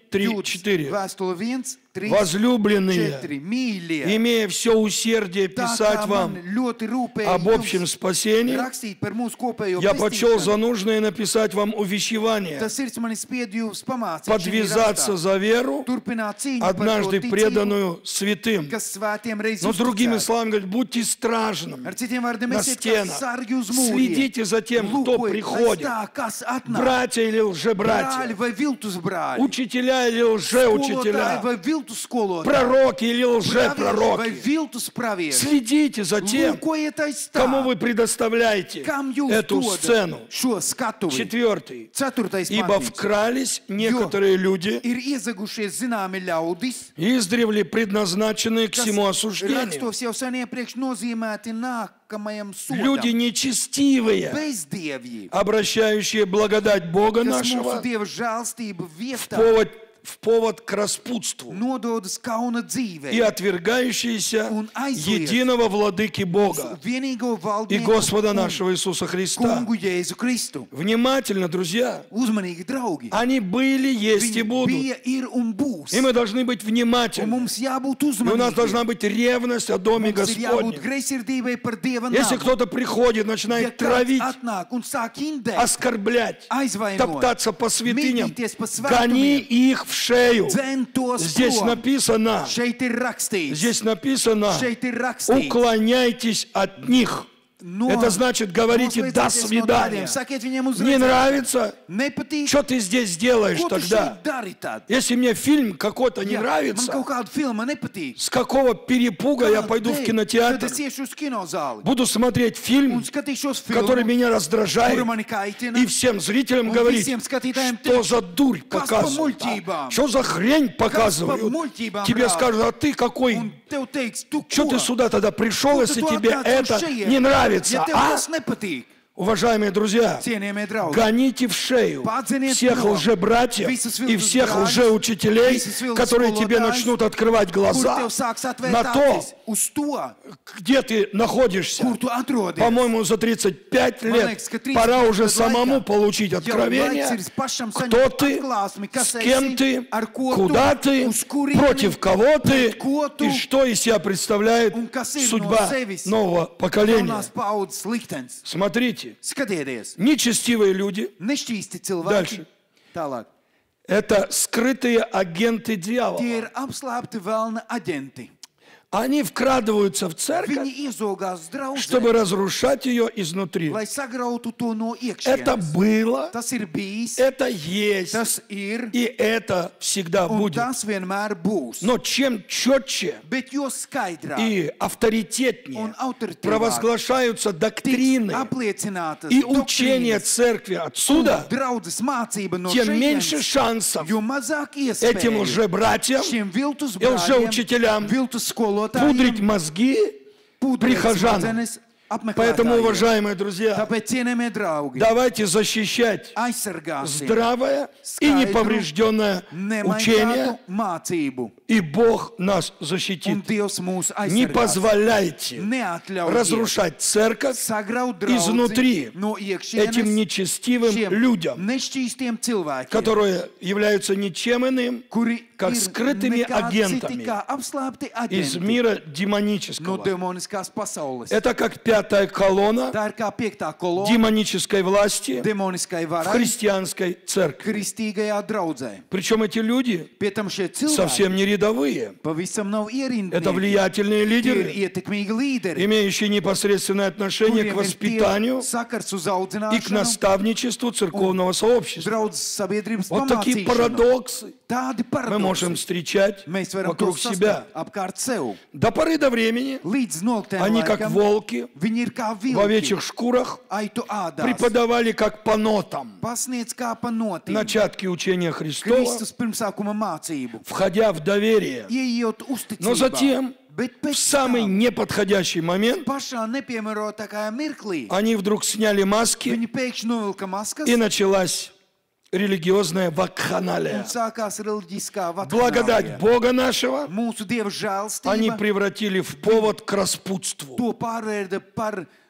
три, четыре. Vēstule viens, trīs, Возлюбленные, četri. Mīļie, имея все усердие tā писать kā вам man ļoti rūpēja об общем jums спасении, rakstīt par mūsu kopējo я почел pestīšanu, за нужное написать вам увещевание, tas sirds mani spied jūs pamācīt šī подвязаться rakstā, за веру, turpināt cīņu par to однажды ticību, преданную святым. kas svētiem reiz Но другими uzticēti. словами говорит, будьте стражными Ar citiem vārdiem, на esiet kā стенах, sargi uz mūriem. следите за тем, кто Lūkojiet, lai приходит, tā, kas atnāk, братья или brāļi лжебратья, vai viltus brāļi, учителя или skolotāji лжеучителя, vai viltus skolotāji, пророки или pravieši vai лжепророки. viltus pravieši. Следите за тем, Lūkojiet aiz tā, кому вы предоставляете kam jūs эту dodat сцену. šo skatuvi. Четвертый. Ceturtais Ибо pantiņš. вкрались некоторые люди, Ir iezagušies zināmi ļaudis, издревле предназначенные к kas всему осуждению. rakstos jau sen iepriekš nozīmēti nākamajam Люди sodam. нечестивые, Bezdievji, обращающие благодать Бога kas mūsu нашего Dieva žēlstību в vietā повод, в повод к распутству nododas kauna dzīvei. и отвергающиеся Un aizliedz единого владыки Бога Vienīgo и valdnieku Господа un нашего Иисуса Христа. kungu Jēzu Kristu. Внимательно, друзья, Uzmanīgi, draugi. они были, есть и Viņi будут. bija, ir un būs. И мы должны быть Un внимательны. mums jābūt И у нас uzmanīgiem. должна быть ревность о Доме Mums ir jābūt Господнем. greizsirdībai par Dieva Если namu. кто-то приходит, Ja начинает kāds травить, atnāk un sāk indēt, оскорблять, aizvainot, топтаться по святыням, mītīties pa гони svētumiem, их в шею. dzen tos Здесь prom. написано, Šeit ir rakstīts. здесь написано, Šeit ir rakstīts. уклоняйтесь от них. No- Это значит, говорите «до noslēdzieties no свидания». tādiem. Sakiet viņiem uz Не redzēšanu. нравится? Nepatīk. Что ты здесь делаешь Ko tu тогда? šeit dari tad? Если мне фильм какой-то не Ja, man нравится, kaut kāda filma nepatīk. с какого перепуга я пойду в Kādēļ? кинотеатр, Tad es iešu uz kinozāli буду смотреть un фильм, skatīšos который filmu, меня раздражает, kura mani kaitina. и всем зрителям Un говорить, visiem skatītājiem что teikt, за дурь kas pa показывают, muļķībām, что за хрень показывают. muļķībām Тебе rāda. скажут, а ты какой, Un tev teiks, tu что ko? ты сюда тогда пришел, Ko tu если tu тебе atnāc uz это šejienes? не нравится, Ja tev а? tas nepatīk, Уважаемые друзья, cienījamie draugi, гоните в шею Padzeniet всех prom лжебратьев visus и viltus всех brāļus, лжеучителей, visus viltus которые тебе skolotājus, начнут открывать kur глаза tev sāks atvērt на то, acis uz to, где ты находишься. kur tu atrodies. По-моему, за тридцать пять Man лет liekas, ka trīsdesmit пора уже gadu самому laikā получить jau откровение, laiks ir pašam кто saņemt ты, atklāsmi, kas с кем esi, ты, ar ko куда tu, ты, uz kurieni, против кого ты pret ko tu, и что из себя представляет un kas ir no судьба sevis нового поколения. jaunās paudzes liktenis. Смотрите, Skatieties, нечестивые люди nešķīsti cilvēki. Дальше. Tālāk. – это скрытые агенты Tie дьявола. ir apslēpti vēlna aģenti. Они вкрадываются в церковь, Viņi iezogās draudzē, чтобы разрушать ее изнутри. lai sagrautu to no Это iekšienes. было, Tas ir bijis, это есть, tas ir, и это всегда un будет. tas vienmēr būs. Но чем четче Bet jo skaidrāk и авторитетнее un autoritīvāk провозглашаются tiks доктрины apliecinātas и учение doktrīnas церкви un отсюда, draudzes mācība no тем меньше šejienes, шансов jo mazāk этим iespēju лжебратьям šiem viltus и лжеучителям brāļiem, viltus пудрить skolotājiem, мозги pudrēt прихожанам. smadzenes Поэтому, apmeklētājiem. уважаемые друзья, Tāpēc, cienījamie draugi, давайте защищать aizsargāsim здравое и skaidru, неповрежденное учение, nemainīgu mācību, и Бог нас un защитит. Dievs mūs Не aizsargās. позволяйте Neatļaujiet разрушать церковь sagraut изнутри draudzi no этим iekšienes нечестивым šiem людям, nešķīstiem cilvēkiem, которые являются ничем иным, kuri как ir скрытыми nekādi агентами citi kā apslēpti из aģenti мира no демонического. demoniskās pasaules. Это как пятая колонна Tā ir kā piektā kolona демонической власти demoniskai в varai христианской церкви. kristīgajā draudzē. Причем эти люди Pie tam šie cilvēki совсем не рядовые. pavisam nav Это ierindnieki. влиятельные Tie ir лидеры, ietekmīgi līderi, имеющие непосредственное отношение к kuriem ir воспитанию tie sakars uz и к audzināšanu, наставничеству церковного сообщества. draudzes sabiedrības Вот такие pamācīšanu. парадоксы Tādi мы можем paradoksi встречать mēs varam to вокруг себя. sastapt apkārt sev. До поры до времени Līdz noliktēm они, как laikam, волки viņi ir kā в vilki, овечьих шкурах, aitu ādās, преподавали как по нотам pasniedz kā pa notīm, начатки учения Христова, Kristus pirmsākuma mācību, входя в доверие. ieiot Но uzticībā, затем, bet в pēc самый tam, неподходящий момент, pašā nepiemērotākajā mirklī, они вдруг сняли маски, viņi pēkšņi novilka maskas и началась религиозная un вакханалия. sākās reliģiskā Благодать vakcinālija. Бога нашего Mūsu Dieva они žēlstība превратили в повод к распутству. to pārvērda par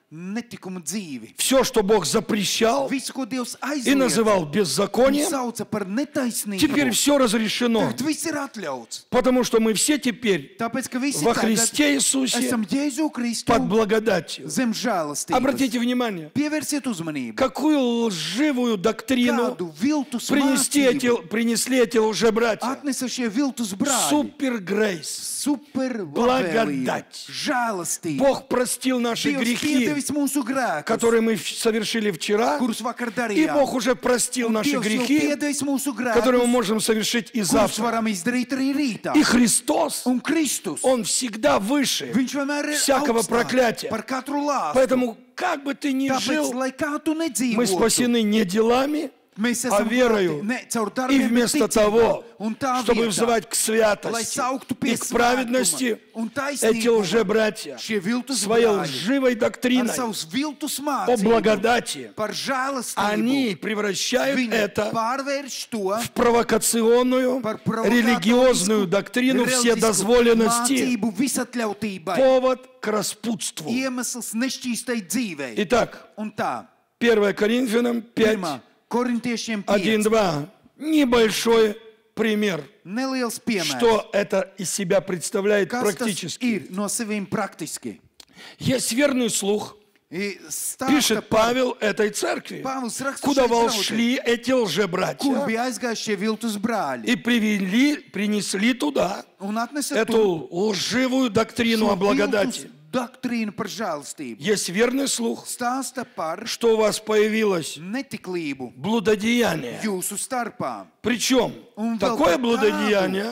netikumu dzīvi. Все, что Бог запрещал Visu, ko Dievs и aizliedz называл un беззаконием, sauca par netaisnību, теперь все разрешено. tagad viss ir atļauts. Потому что мы все теперь Tāpēc, ka visi во tagad Христе Иисусе esam Jēzu Kristu под благодатью. zem žēlastības. Обратите внимание, Pievērsiet uzmanību. какую лживую доктрину Kādu viltus принести эти, mācību принесли эти лжебратья. atnesa šie viltus brāļi. Супер грейс. Super Благодать. Žēlastība. Бог простил наши Dievs грехи, piedevis mūsu grēkus, которые мы совершили вчера, kurus vakar и darījām. Бог уже простил наши Dievs jau грехи, piedevis mūsu которые мы grēkus, можем совершить и kurus завтра. varam izdarīt arī rītā. И Христос, Un Kristus, Он всегда выше viņš vienmēr ir всякого augstāk проклятия. par katru lāstu. Поэтому, как бы ты ни Tāpēc, жил, lai kā tu мы nedzīvotu, спасены не делами, mēs а esam верою. glābti ne caur И darbiem, bet вместо ticībā. того, Un tā чтобы vietā, взывать к lai святости sauktu pie и к праведности, svētuma un эти taisnīguma, лжебратья šie viltus своей brāļi лживой ar доктриной savus viltus о mācību благодати, par žēlastību, они превращают viņi это pārvērš to в провокационную par религиозную доктрину вседозволенности, mācību visatļautībai, повод к распутству. iemesls nešķīstai dzīvei. Итак, Un tā, первое Коринфянам пять, pirmā korintiešiem один, pieci, два. Небольшой пример, neliels piemērs. что это из себя представляет Kas tas практически. ir no sevīm praktiski? Есть верный слух, I stāsta пишет par Павел этой церкви, Pāvils raksta куда šai draudzei, вошли эти kur лжебратья bija aizgājuši šie viltus brāļi и привели, принесли туда un atnesa tur эту лживую доктрину šo о viltus благодати. doktrīnu par žēlastību. Есть верный слух, Stāsta par что у вас появилось netiklību блудодеяние. jūsu starpā. Причем Un vēl такое par блудодеяние,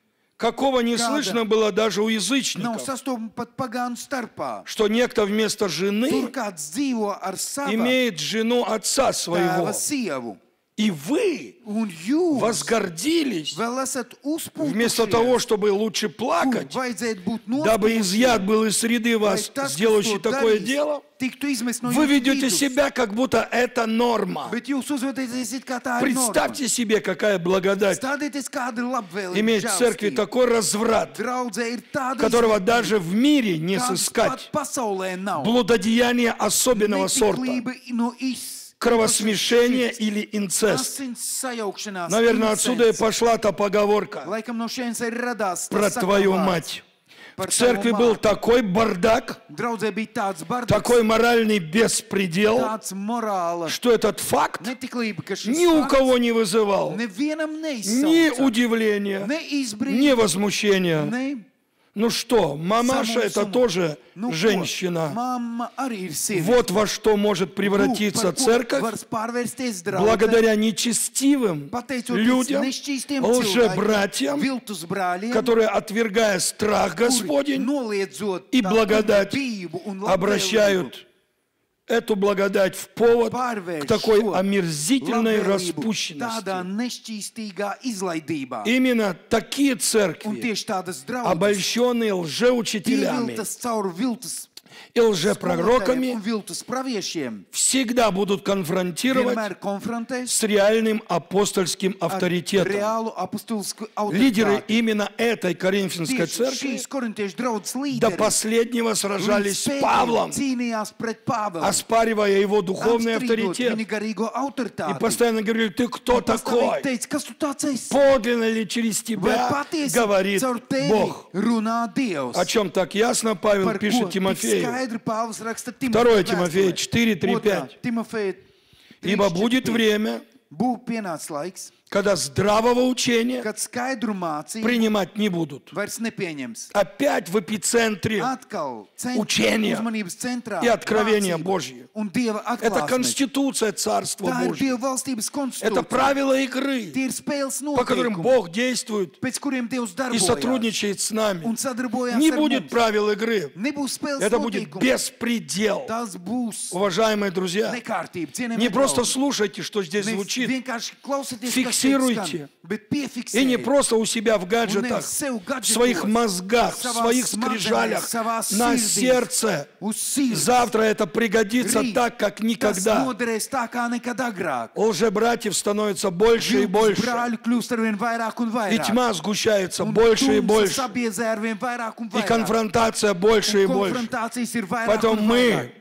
какого не Kāda слышно было даже у Nav язычников, sastopama pat pagānu starpā. что некто вместо Tur жены kāds dzīvo ar savu имеет жену отца своего. tēva sievu. И вы Un jūs возгордились vēl esat вместо uzpūtušies, того, чтобы лучше kur плакать, vajadzētu būt дабы nospūstīgiem, изъят был из среды lai вас, tas, kas сделающий to такое darīs, дело. tiktu izmest no Вы jūsu ведете vidus. себя, как будто это норма. Bet jūs uzvedaties it kā tā ir norma. Представьте себе, какая благодать Stādieties, kāda ir labvēlība иметь в церкви žēlastība. такой разврат, Draudzē ir tāda которого izpratne, даже в мире не kādas сыскать. pat pasaulē nav. Блудодеяние особенного сорта, Netiklība no iz- кровосмешение или инцест. asins sajaukšanās, Наверное, отсюда и incens. пошла та поговорка Laikam no šejienes arī radās tas про твою sakramvārds. мать. В Par церкви tavu был māti. такой бардак, Draudzē bija tāds bardaks, такой моральный беспредел, tāds morāla что этот факт netiklība, ka šis ни у fakts кого не вызывал nevienam ни neizsauca, удивления, ne ни izbrīna, возмущения. ne Ну что, мамаша это samulsumu. тоже Nu, ko? женщина. Mamma arī ir sieviete. Вот во что может Nu, превратиться par ko церковь var pārvērsties draudzē, благодаря нечестивым pateicoties людям, nešķīstiem лжебратьям, cilvēkiem, viltus brāļiem, которые, отвергая страх kuri Господень, noliedzot и tā благодать bijību un labvēlību, обращают эту благодать в повод pārvērš к такой šo омерзительной labvēlību распущенности. tādā nešķīstīgā izlaidībā. Именно такие Un церкви, tieši tādas draudzes, обольщенные лжеучителями pieviltas caur viltus и skolotājiem un лжепророками, viltus praviešiem, всегда будут конфронтировать vienmēr konfrontēs с реальным апостольским ar авторитетом. reālu apustulisku Лидеры autoritāti. именно этой Коринфянской Tieši церкви šīs korintiešu draudzes до līderi последнего līdz сражались с pēdējiem Павлом, cīnījās pret Pāvelu, оспаривая его духовный apstrīdot авторитет. viņa garīgo И autoritāti. постоянно говорили, ты кто Un pastāvīgi такой? teica, kas tu tāds esi? Подлинно ли через Vai тебя patiesi говорит caur tevi Бог? runā Dievs? О чем так ясно Павел Par ko пишет tik Тимофею. skaidri Pāvils raksta Timofeja Второе vēstulē. Тимофея четыре, три, Otrā, пять. Timofeja Ибо trīs, будет četri, время, Būs pienācis laiks, когда здравого учения kad skaidru mācību принимать не будут. vairs nepieņems. Опять в эпицентре Atkal cent, Учения uzmanības centrā и откровения mācība Божьи. un Dieva Это atklāsme. конституция Царства Tā ir Божьего. Dieva valstības Это konstitūcija. правила игры, Tie ir spēles по которым noteikumi, Бог действует pēc kuriem Dievs и darbojas сотрудничает с нами. un sadarbojās Не ar будет mums. правил игры. Nebūs spēles Это будет noteikumi. беспредел. Tas būs Уважаемые друзья, nekārtība. Cienījamie не просто draugi. слушайте, что здесь Nevis звучит, vienkārši klausieties, kas Фиксируйте. šeit skan, bet и не piefiksējiet. просто у себя в Un гаджетах, nevis sev в своих gadžetos, мозгах, в savās своих smadzenēs, скрижалях, savās на sirdīs, сердце. uz sirds. Завтра это пригодится Rīt так, как Tas никогда. noderēs tā kā nekad agrāk. Лжебратьев становится больше и Viltus больше. brāļu kļūst arvien vairāk un И vairāk. тьма сгущается Un больше и tumsa больше. sabiezē arvien vairāk un И vairāk. конфронтация больше и Un больше. konfrontācijas ir vairāk Поэтому un vairāk. мы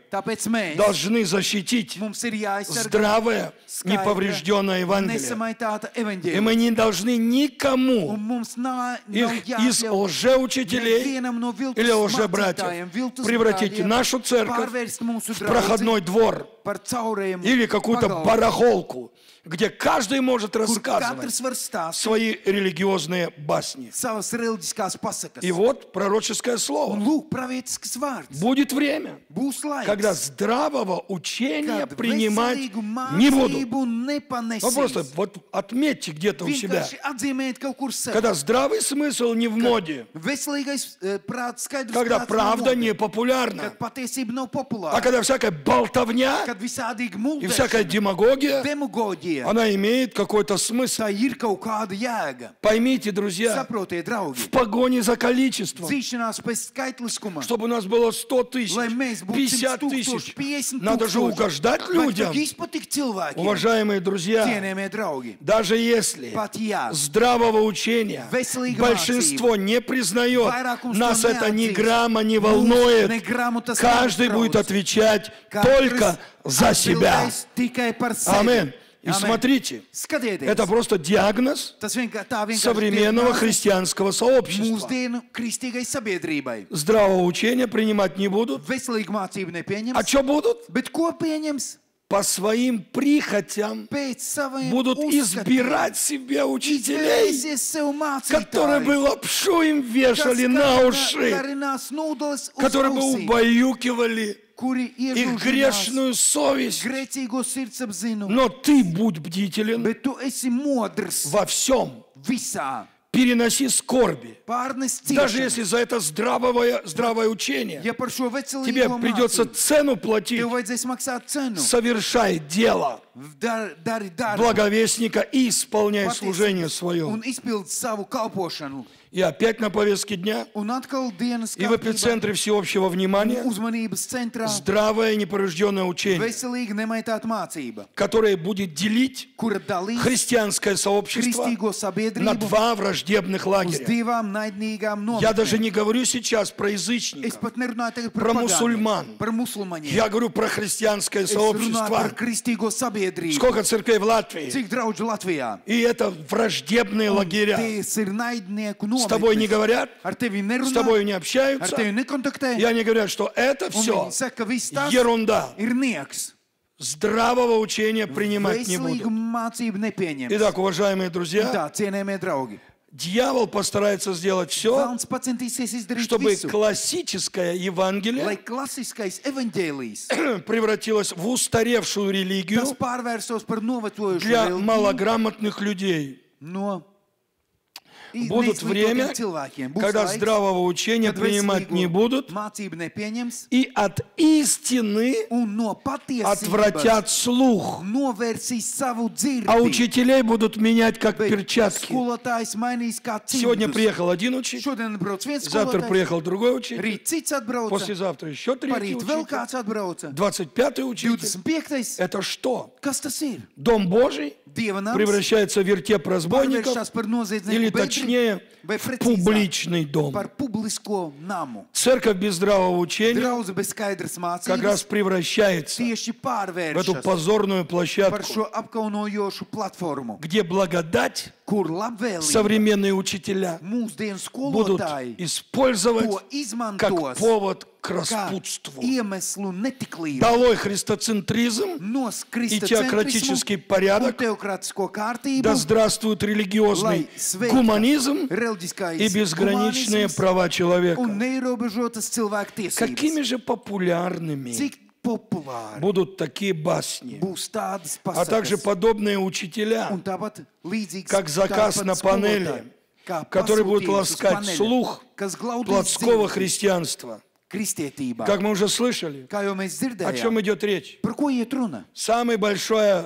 Tāpēc mēs должны защитить mums ir jāaizsargā здравое, skaidra, неповрежденное Евангелие. nesamaitāta И evaņģēlija. мы не должны Un никому mums nav, nav их из jāatļauj лжеучителей nevienam no viltus или mācītājiem, лжебратьев viltus превратить brāļiem нашу церковь pārvērst mūsu в draudzi проходной двор par caurējumu или какую-то pagalmu, барахолку, где каждый может kur рассказывать katrs var stāstīt свои религиозные басни. savas reliģiskās pasakas. И вот пророческое Un слово. lūk, pravietisks vārds. Будет время, Būs laiks, когда здравого учения kad принимать veselīgu не будут. mācību Ну просто nepanesīs. вот отметьте где-то у себя, Vienkārši atzīmēt kaut kur sev. когда здравый смысл не в моде, Veselīgais eh, prāts, skaidrs когда prāts nav правда modē, не популярна, kad patiesība nav а populāra, когда всякая болтовня kad visādīgi и всякая muldēšana, демагогия, demagoģija, она имеет какой-то смысл. tā ir kaut kāda jēga. Поймите, друзья, Saprotiet, draugi, в погоне за количеством, dzīšanās pēc skaitliskuma, чтобы у нас было сто тысяч, lai mēs būtu пятьдесят simt тысяч, tūkstoši, piecdesmit надо же tūkstoši. угождать Vai людям. vajag izpatikt cilvēkiem? Уважаемые друзья, Cienējamie draugi, даже если pat jā, здравого учения Veselīga большинство не признает, vairākums нас to это ни neatzīst, грамма не mūs волнует, ne gramu tas каждый будет neuztrauc. отвечать Katrs только за себя. atbildēs tikai par sevi. Аминь. И Amen. смотрите, Skatieties, это просто диагноз tas vienkār, tā vienkārši современного diagnoze христианского сообщества. mūsdienu kristīgai sabiedrībai. Здравого учения принимать не будут. Veselīgu mācību nepieņems, А что будут? bet ko pieņems? По своим прихотям Pēc saviem будут uzskatiem избирать себе учителей, izvēlēsies sev которые бы mācītāju, лапшу им вешали на уши, garinās nūdeles uz которые бы ausīm, убаюкивали kuri их iežūžinās грешную совесть. grēcīgo sirdsapziņu, Но ты будь бдителен bet tu esi modrs во всем. visā, Переноси скорби. pārnes Даже ciešanu. если за это здравое, здравое учение Ja par šo тебе veselīgo придется mācību цену платить, tev vajadzēs maksāt cenu, совершай дело Dar, dari darbu, благовестника и исполняй patiesības служение свое. un izpild savu kalpošanu. И опять на повестке дня, Un atkal dienas и в kārtībā, эпицентре всеобщего внимания uzmanības centrā здравое неповрежденное учение, veselīga nemaitāta mācība, которое будет делить kura dalīs христианское сообщество kristīgo на sabiedrību два враждебных uz лагеря. divām naidnīgām Я даже nometnēm. не говорю сейчас про Es язычников, pat nerunāju tagad Про par мусульман. pagāniem, par musulmaņiem. я говорю про христианское Es runāju сообщество. par kristīgo sabiedrību. Сколько церквей в Латвии? Cik draudžu Latvijā? И это враждебные лагеря. Tie ir naidnieku С тобой не nometnes. говорят, Ar tevi с nerunā, тобой не ar общаются. tevi nekontaktē. И они говорят, что это Un все viņi saka, ka viss tas ерунда. ir nieks. Здравого учения принимать не Veselīgu будут. mācību nepieņems. Итак, уважаемые Un друзья, tā, cienējamie draugi, дьявол постарается сделать все, Velns pacentīsies izdarīt чтобы visu, классическое lai Евангелие klasiskais evaņģēlijs, превратилось в устаревшую религию tas pārvērsos par novecojušu для reliģiju малограмотных людей. no Будут время, cilvēkiem. Būs когда laiks, здравого учения kad принимать не veselīgo будут, mācību nepieņems и от истины un no patiesības отвратят слух, novērsīs savu dzirdi. а учителей будут менять как Bet перчатки. skolotājs mainīs kā Сегодня cimdus. приехал один учитель, Šodien brauc viens завтра skolotājs, приехал другой учитель, rīt cits atbrauca, послезавтра еще третий parīt vēl учитель, kāds atbrauca. двадцать пятый учитель. divdesmit piektais Это что? Kas tas ir? Дом Божий Dieva nams превращается в вертеп разбойников, pārvēršas par noziedznieku или bedri, точнее vai в precīzāk публичный дом. par publisko namu. Церковь без здравого учения Draudze bez skaidras как раз mācības превращается tieši в эту pārvēršas позорную par площадку, šo apkaunojošu platformu, где благодать kur labvēlība современные учителя mūsdienu будут skolotāji использовать to как izmantos повод к kā распутству. iemeslu netiklību. Долой христоцентризм Nos и теократический kristocentrismu un порядок. teokrātisko kārtību, Да здравствует религиозный lai sveika гуманизм reliģiskais и безграничные humanisms права человека. un neierobežotas cilvēku Какими tiesības. же популярными Cik populāri будут такие басни, būs tādas а также pasakas, подобные учителя, un tāpat līdzīgs как заказ tāpat на панели, skolotāji, kā который будет pasūtījums uz ласкать paneļa, слух kas glaudīs плотского dzirdi христианства. kristietībā. Как мы уже слышали, Kā jau mēs о чем dzirdējām, идет речь? par ko iet runa? Самая большая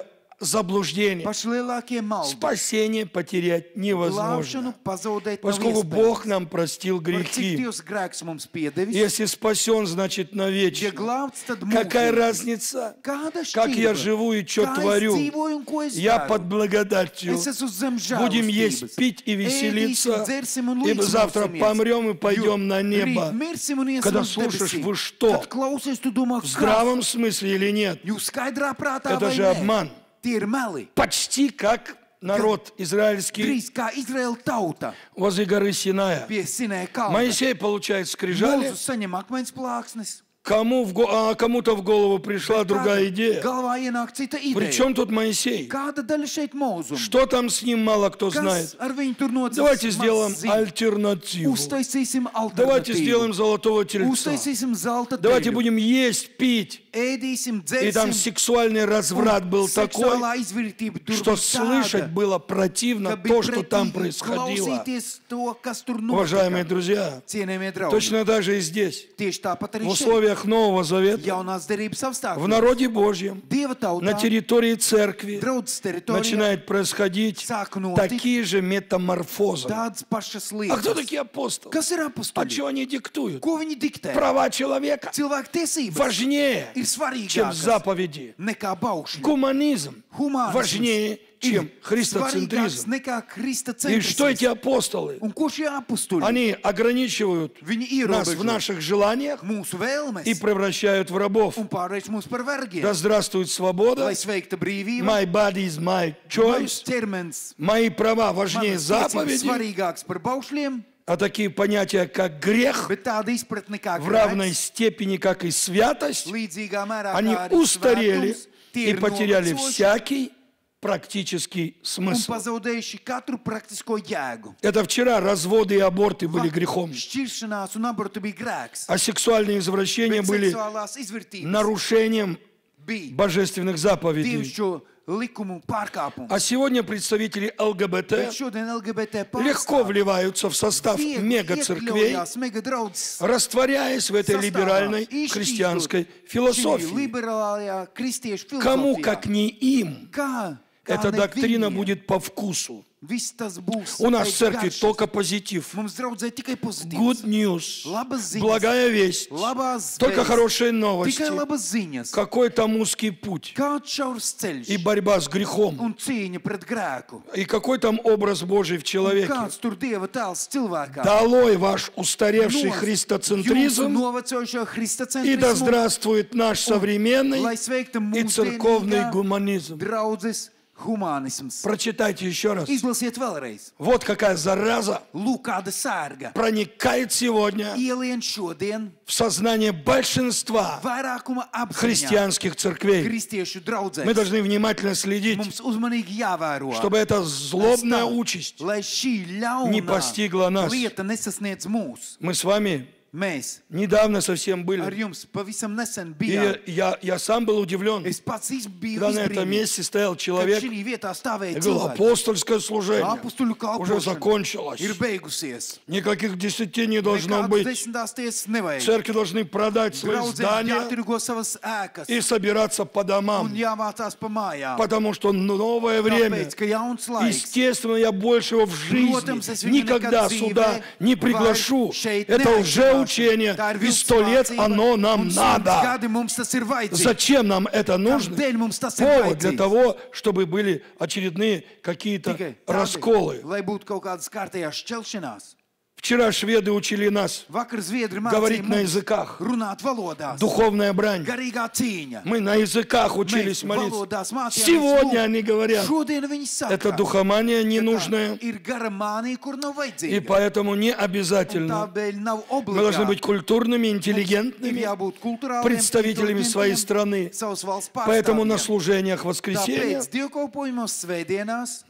заблуждения. Paši lielākie maldi. Спасение потерять невозможно, Glābšanu pazaudēt nav поскольку Бог iespējams. нам простил Par cik грехи. Dievs grēks mums piedevis, Если спасен, значит ja навечно. glābts, tad Какая mūžīgi. разница, Kāda как я šķība? живу и что Kā es творю? dzīvoju un ko es Я daru? под благодатью. Es esmu zem Будем žēlastības. есть, пить и веселиться, Ēdīsim, dzersim un ибо завтра līdzmosimies. помрем и пойдем на Jo небо. rīt mirsim un iesim Когда uz слушаешь, debesīm. вы что? Kad klausies, tu domā, В kas? здравом смысле или нет? Jūs skaidrā prātā Это vai же nē? обман. Tie ir meli. Почти как народ израильский Drīz kā Izraēla tauta возле горы Синая. pie Sinē kalna. Моисей получает скрижали, Mūzu saņem akmens plāksnes. кому в го- а кому-то в голову пришла другая идея. Galvā ienāk cita ideja. Причем тут Моисей? Kāda daļa šeit mūzuma? Что там с ним, мало кто Kas знает. ar viņu tur noticis? Давайте Maz сделаем zina. альтернативу. Uztaisīsim Давайте alternatīvu. сделаем золотого тельца. Uztaisīsim zelta Давайте teļu. будем есть, пить. Ēdīsim, И там dzersim. сексуальный разврат был такой, Seksuālā izvirtība tur что bija слышать tāda, было противно ka bija то, что там pretīgi происходило. klausīties to, kas tur Уважаемые notika. друзья, Cienējamie draugi, точно так же и здесь, tieši tāpat в arī šeit, условиях Нового Завета, jaunās derības в apstākļos, народе Божьем, Dieva на tautā, территории церкви draudzes teritorijā, начинает происходить sāk notikt такие же метаморфозы. tādas pašas А кто lietas. такие апостолы? Kas ir А apostoli? что они диктуют? Ko viņi diktē? Права человека Cilvēku tiesības важнее, ir чем svarīgākas заповеди. nekā baušļi. Гуманизм Humānisms важнее, чем ir svarīgāks христоцентризм. nekā И что эти kristocentrisms. апостолы? Un ko šie apostoli? Они ограничивают Viņi нас в ierobežo наших желаниях mūsu vēlmes и превращают в рабов. un pārvērš mūs par vergiem. Да здравствует свобода. Lai sveikta brīvība, My body is my mans choice. ķermenis, Мои права важнее manas tiesības заповедей. svarīgāks par baušļiem, А такие понятия, как грех, bet tāda izpratne kā в равной grēks, степени, как и святость, līdzīgā mērā они kā arī устарели svētums, tie и ir потеряли novecojuši всякий практический un смысл. pazaudējuši katru praktisko jēgu. Это вчера разводы и аборты были грехом, Šķiršanās un abortu bija grēks, а сексуальные извращения bet были seksuālās izvērtības нарушением bija божественных заповедей. dievšķo likumu pārkāpums. А сегодня представители Bet ЛГБТ šodien L G B T легко pārstāvji вливаются в состав viegli мега-церквей, iekļaujās megadraudzes растворяясь в этой sastāvā, либеральной izšķīstot христианской šī философии. liberālajā kristiešu Кому, filozofijā. как не им, Kā, kā эта ne доктрина viņiem будет по вкусу. viss tas būs У нас в pēc церкви garšas. только позитив. Mums draudzē tikai Good pozitīvs, news, labas ziņas, благая весть, labās только vēsts, хорошие tikai новости, labas ziņas, какой там узкий путь kāds šaurs и ceļš борьба с грехом, un cīņa pret grēku. и какой там образ Божий в Un человеке. kāds tur Dieva tēls cilvēkā. Долой ваш устаревший Nos jūsu христоцентризм, novecojušo и да kristocentrismu, здравствует наш современный lai sveikta и церковный mūsdienīgā гуманизм. draudzes humānisms. Прочитайте еще раз. Izlasiet vēlreiz. Вот какая зараза Lūk, kāda sērga проникает сегодня ielien šodien в сознание большинства vairākuma apziņā христианских церквей. kristiešu draudzēs. Мы должны внимательно следить, Mums uzmanīgi jāvēro, чтобы эта злобная lai участь lai šī не ļaunā постигла нас. lieta nesasniedz mūs. Мы с вами Mēs недавно совсем ar были. jums pavisam nesen И bijām. я, я сам был удивлен, Es pats iz- biju когда на этом izbrīnīts, месте стоял kad человек šī vietā stāvēja и говорил, cilvēki. апостольское служение Apustuļu уже kalpošana закончилось. ir beigusies. Никаких десяти не должно Nekādas быть. desmitās tiesas nevajag. Церкви должны продать свои Draudzēm здания jātirgo savas ēkas и собираться по un домам. jāvācās pa mājām. Потому что новое время, Tāpēc, ka jauns laiks. естественно, я больше его в Protams, es жизни viņu никогда nekad сюда dzīvē не приглашу. vairs šeit Это neaicināšu. лжеучение, Tā ir и сто лет viltsmācība, оно нам un simts надо. gadi mums tas ir vajadzīgs. Зачем нам это нужно? Kādēļ mums tas ir Повод для vajadzīgs? того, чтобы были очередные какие-то Tikai tādēļ, расколы. lai būtu kaut kādas kārtējās šķelšanās. Вчера шведы учили нас Vakar zviedri говорить mācīja на mums языках. runāt valodās. Духовная брань. Garīgā cīņa. Мы на языках учились Mēs молиться. valodās mācījāmies Сегодня lūgt. они говорят, Šodien viņi saka, это духомания ka tā ненужная, ir gara mānija, kur nav и vajadzīga. поэтому не Un обязательно. tāpēc nav Мы должны быть obligāti. культурными, Ir интеллигентными, jābūt kulturāliem, представителями своей inteliģentiem, страны. savas valsts Поэтому на pārstāvjiem. служениях воскресенья Tāpēc dievkalpojumos svētdienās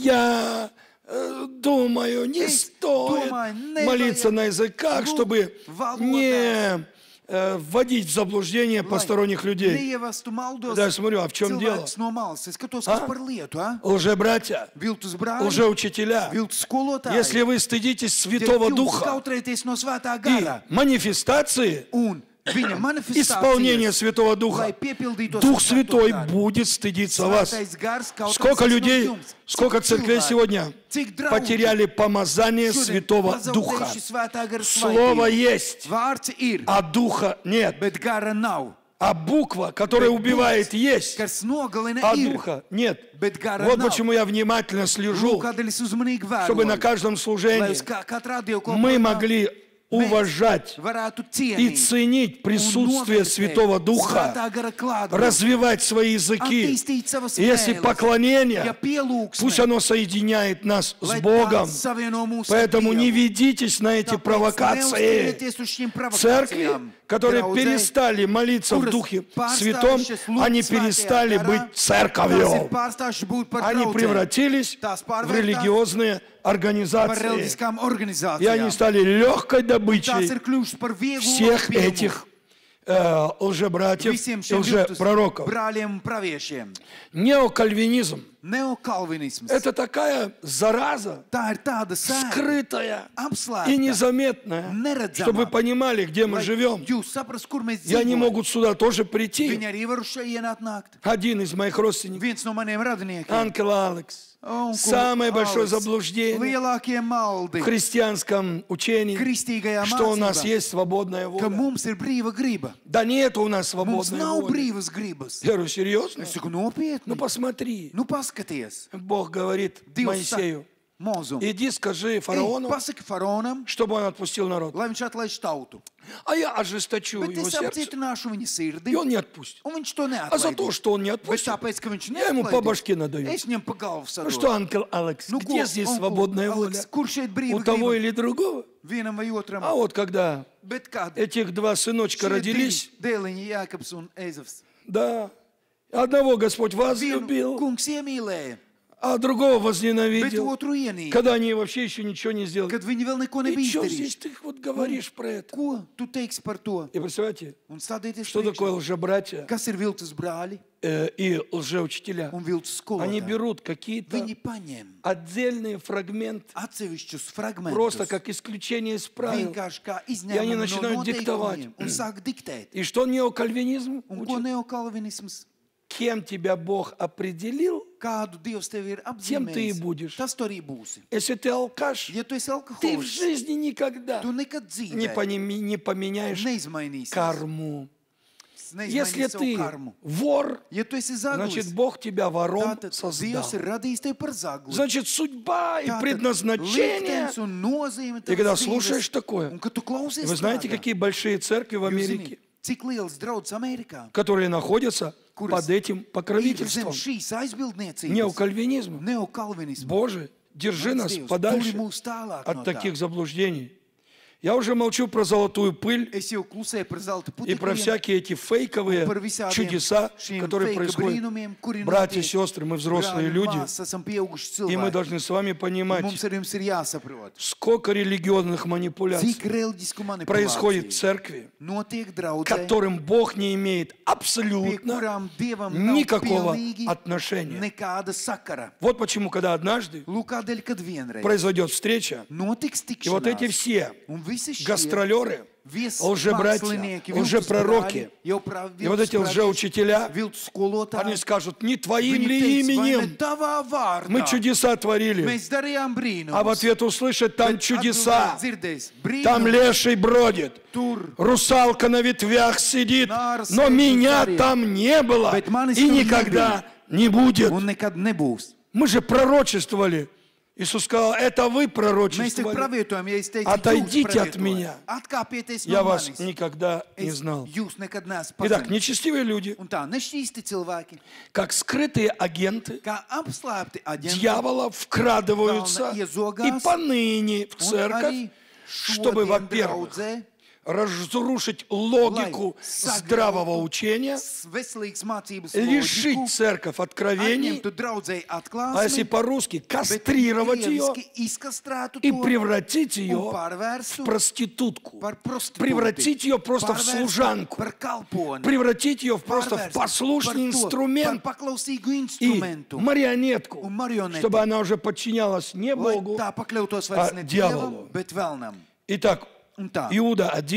я э, думаю, не Es стоит domāju, nevajag молиться на языках, lūgt чтобы valodās, не э, вводить в заблуждение lai посторонних людей. neievestu maldos Да, я смотрю, а в чем дело? cilvēkus no malas. Es skatos, А? kas par lietu, a? Лжебратья, Viltus brāļi, лжеучителя. viltus skolotāji. Если вы стыдитесь Ja Святого jūs Духа kautrēties no svētā и gara манифестации, un viņa исполнения manifestācijas, Святого lai Духа, piepildītos Дух ar Svēto Святой garu. будет стыдиться вас. Svētais gars kaut Сколько kāds no людей, jums, сколько cik церквей cilvēki, сегодня cik draugi потеряли помазание šodien Святого Духа. pazaudējuši Svētā gara Слово svaidību. есть, Vārds ir, а Духа нет. bet gara nav. А буква, которая убивает, есть, Kas nogalina а ir, Духа нет. bet gara Вот nav. почему я внимательно слежу, Lūk, kādēļ es uzmanīgi чтобы на vēroju, каждом lai служении uz kā- katrā dievkalpojumā мы могли уважать varētu и cienīt ценить присутствие Святого Духа, Svētā gara klātbūtni, развивать свои языки. attīstīt savas И если vēles, поклонение, ja pielūgsme, пусть оно соединяет нас с lai Богом. tā savieno mūs ar Поэтому не Dievu. ведитесь на эти Tāpēc провокации. neuzticieties uz šīm Церкви, provokācijām. которые Draudzē, перестали молиться в kuras Духе pārstājušas Святом, lūgt они svētajā перестали garā, быть tās ir церковью. pārstājušas būt par Они draudzēm, превратились tās в pārvērtās религиозные par организации. reliģiskām И они organizācijām. стали легкой Tās добычей ir kļuvušas par vieglu всех pieņemumu этих э, лжебратьев visiem и šiem viltus лжепророков. brāļiem un praviešiem. Неокальвинизм Neokalvinisms. – это такая зараза, Tā ir tāda sēga, скрытая и apslēpta, незаметная, neredzama, чтобы вы понимали, где мы lai живем. jūs saprast, kur mēs И они dzīvojam. могут сюда тоже прийти. Viņi arī var šeit atnākt. Один из моих родственников, Viens no maniem radiniekiem. Анкел Алекс, Uncle самое большое Alex, заблуждение lielākie maldi в христианском учении, kristīgajā что у нас mācībā, есть свободная ka воля. mums ir brīva griba. Да нет у нас Mums свободной nav воли. brīvas gribas. Я говорю, серьезно? Es saku, nopietni. Ну посмотри. Nu, paskaties. Бог говорит Dievs saka Моисею, Mozum. иди скажи Ej, фараону, pasaki faraonam, чтобы он отпустил народ. lai viņš atlaiž tautu. А я ожесточу Bet его es сердце, apcietināšu viņa sirdi, и он не отпустит. un viņš to А за то, neatlaidīs. что он не Bet отпустит, tāpēc, ka viņš я ему по neatlaidīs, башке надаю. es viņam pa galvu Ну что, sadodu. Анкел Алекс, Nu, где ko, здесь onkel свободная воля? Aleks, kur šeit brīva У того griba? или другого? Vienam vai otram. А вот когда Bet kad этих два сыночка šie родились, divi dēliņi Jākaps un Ezavs, да, одного Господь vienu возлюбил, kungs iemīlēja, а другого bet возненавидел. otru ienīja. Когда они вообще еще ничего не сделали. Kad viņi vēl neko И nebija что здесь izdarījuši. ты вот говоришь про это? Ko tu teiksi par to? И представляете, Un stādieties что такое priekšā. лжебратья Kas ir viltus brāļi э, и лжеучителя? un viltus Они skolotāji? берут какие-то Viņi paņem отдельные фрагменты, atsevišķus просто fragmentus, как исключение из правил. vienkārši kā Ja viņi izņēmumu no начинают диктовать. noteikumiem un sāk diktēt. И что неокальвинизм Un ko учит? neokalvinisms? Кем тебя Бог определил, Kādu Dievs tev ir тем ты и apzīmējis, будешь. tas tu arī būsi. Если ты алкаш, Ja tu esi ты в alkoholiķis, жизни никогда tu nekad не, dzīvē поними- не поменяешь neizmainīsies. карму. Если Neizmainīsi savu ты karmu. вор, Ja tu esi значит, zaglis, Бог тебя вором tātad создал. Dievs ir radījis tevi par zagli. Значит, судьба и Tātad предназначение. liktenis un nozīme И когда tavas слушаешь dzīves. такое, Un kad tu klausies вы знаете, tādā, какие большие церкви в jūs Америке, zini, cik liels draudz Amerikā, которые находятся kuras под этим ir zem покровительством. šīs aizbildniecības, Неокальвинизм. neokalvinismu. Боже, держи Mans нас Dievs, turi подальше mūs tālāk no от tā. таких заблуждений. Я уже молчу про золотую пыль Es jau klusēju par zelta и про putekļiem, всякие эти фейковые par visādiem чудеса, šiem которые feika происходят. brīnumiem, kuri Братья и notiek. сестры, мы взрослые Brāļi un люди, māsas, esam pieauguši и мы cilvēki. должны с вами Un понимать, Mums ar jums ir jāsaprot, сколько религиозных манипуляций cik reliģisku происходит в manipulāciju церкви, notiek draudzē, которым Бог не имеет pie абсолютно kurām Dievam nav никакого pilnīgi отношения. nekāda sakara. Вот почему, когда однажды Lūk, kādēļ, kad vienreiz произойдет встреча, notiks и вот эти tikšanās, все un visi šie гастролеры, viesmākslinieki, лжебратья, viltus лжепророки, brāļi, jau pra- и вот эти viltus лжеучителя, pravieši, viltus skolotāji, они скажут, не твоим viņi ли teiks, vai ne именем tavā vārdā мы чудеса творили, mēs darījām brīnumus. а в ответ услышать, там чудеса, Dzirdēs, там brīnums, леший бродит, tur, русалка на ветвях сидит, Nāra но sēž uz меня zariem. там не было Bet manis и tur никогда не будет. un nekad nebūs. Мы же пророчествовали. Иисус сказал, это вы Mēs te пророчествовали. pravietojam, ja es teicu, Отойдите jūs от меня. pravietoja. Atkāpieties Я no вас manis. никогда не Es знал. jūs nekad neesat Итак, pazinis. нечестивые люди, Un tā, nešķīsti cilvēki, как скрытые агенты kā apslēpti aģenti, дьявола, вкрадываются Galna iezogās, и поныне в un церковь, arī чтобы, šodien во-первых, draudzē разрушить логику Lai здравого учения, s- veselīgas mācības лишить loģiku, церковь откровений, atņemtu draudzēji а если atklāsmi, по-русски, bet кастрировать ее krieviski izkastrētu и to превратить un ее в pārvērstu проститутку, par prostitūti, превратить ее просто в pārvērstu служанку, par kalponi, превратить ее в просто в pārvērstu послушный par to, инструмент par paklausīgu и instrumentu, марионетку, un marioneti, чтобы она уже подчинялась не lai Богу. tā pakļautos а vairs ne дьяволу. Dievam, bet vēlnam. Итак, Un tā, Иуда один,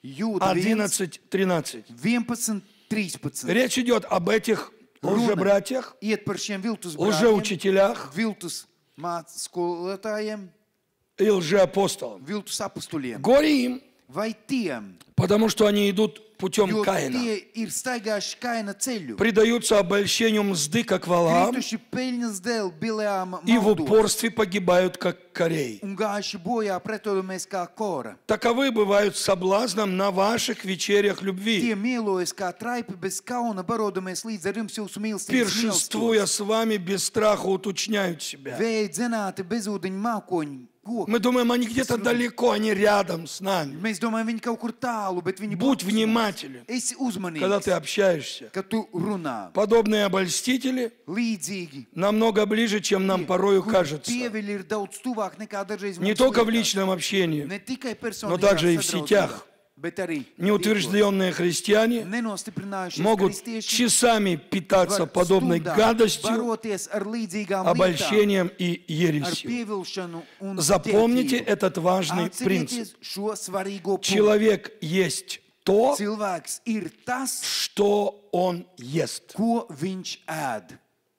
Jūda одиннадцать тринадцать. vienpadsmit, trīspadsmit. Речь идет об этих лжебратьях, Iet par šiem viltus brāļiem, лжеучителях viltus māc skolotājiem, и лжеапостолам. viltus apustuļiem. Горе им, Vai tiem, потому что они идут путем jo Каина. tie ir staigājuši Kaina ceļu, Предаются обольщению мзды, как валам, krituši peļņas dēļ Bileāma и в maldos упорстве погибают, как корей. un gājuši bojā pretodamies kā kora. Таковы бывают соблазном на ваших вечерях Tie любви, mielojas kā traipi bez kauna, barodamies līdz ar jums jūsu mīlestības пиршествуя mīlestos. с вами без страха, уточняют себя. Vēji dzenāti bezūdeņu mākoņi, koki. Мы думаем, они где-то далеко, они рядом с нами. Mēs domājam, viņi kaut kur tālu, bet viņi Будь blakus mums. внимателен, Esi когда ты uzmanīgs, общаешься. kad tu runā. Подобные обольстители Līdzīgi. намного ближе, чем нам порою кажется. Pieviļi ir daudz tuvāk nekā dažreiz Не mums только в liekas. личном общении, Ne tikai но personīgā также и в sadraudzībā, сетях. bet arī Неутвержденные христиане nenostiprinājušies могут kristieši часами питаться var подобной stundām гадостью, baroties ar līdzīgām lietām, обольщением и ar ересью. pievilšanu un Запомните ķētību. этот важный принцип. Atcerieties šo svarīgo punktu. Человек есть то, Cilvēks ir tas, что он ест. ko viņš ēd.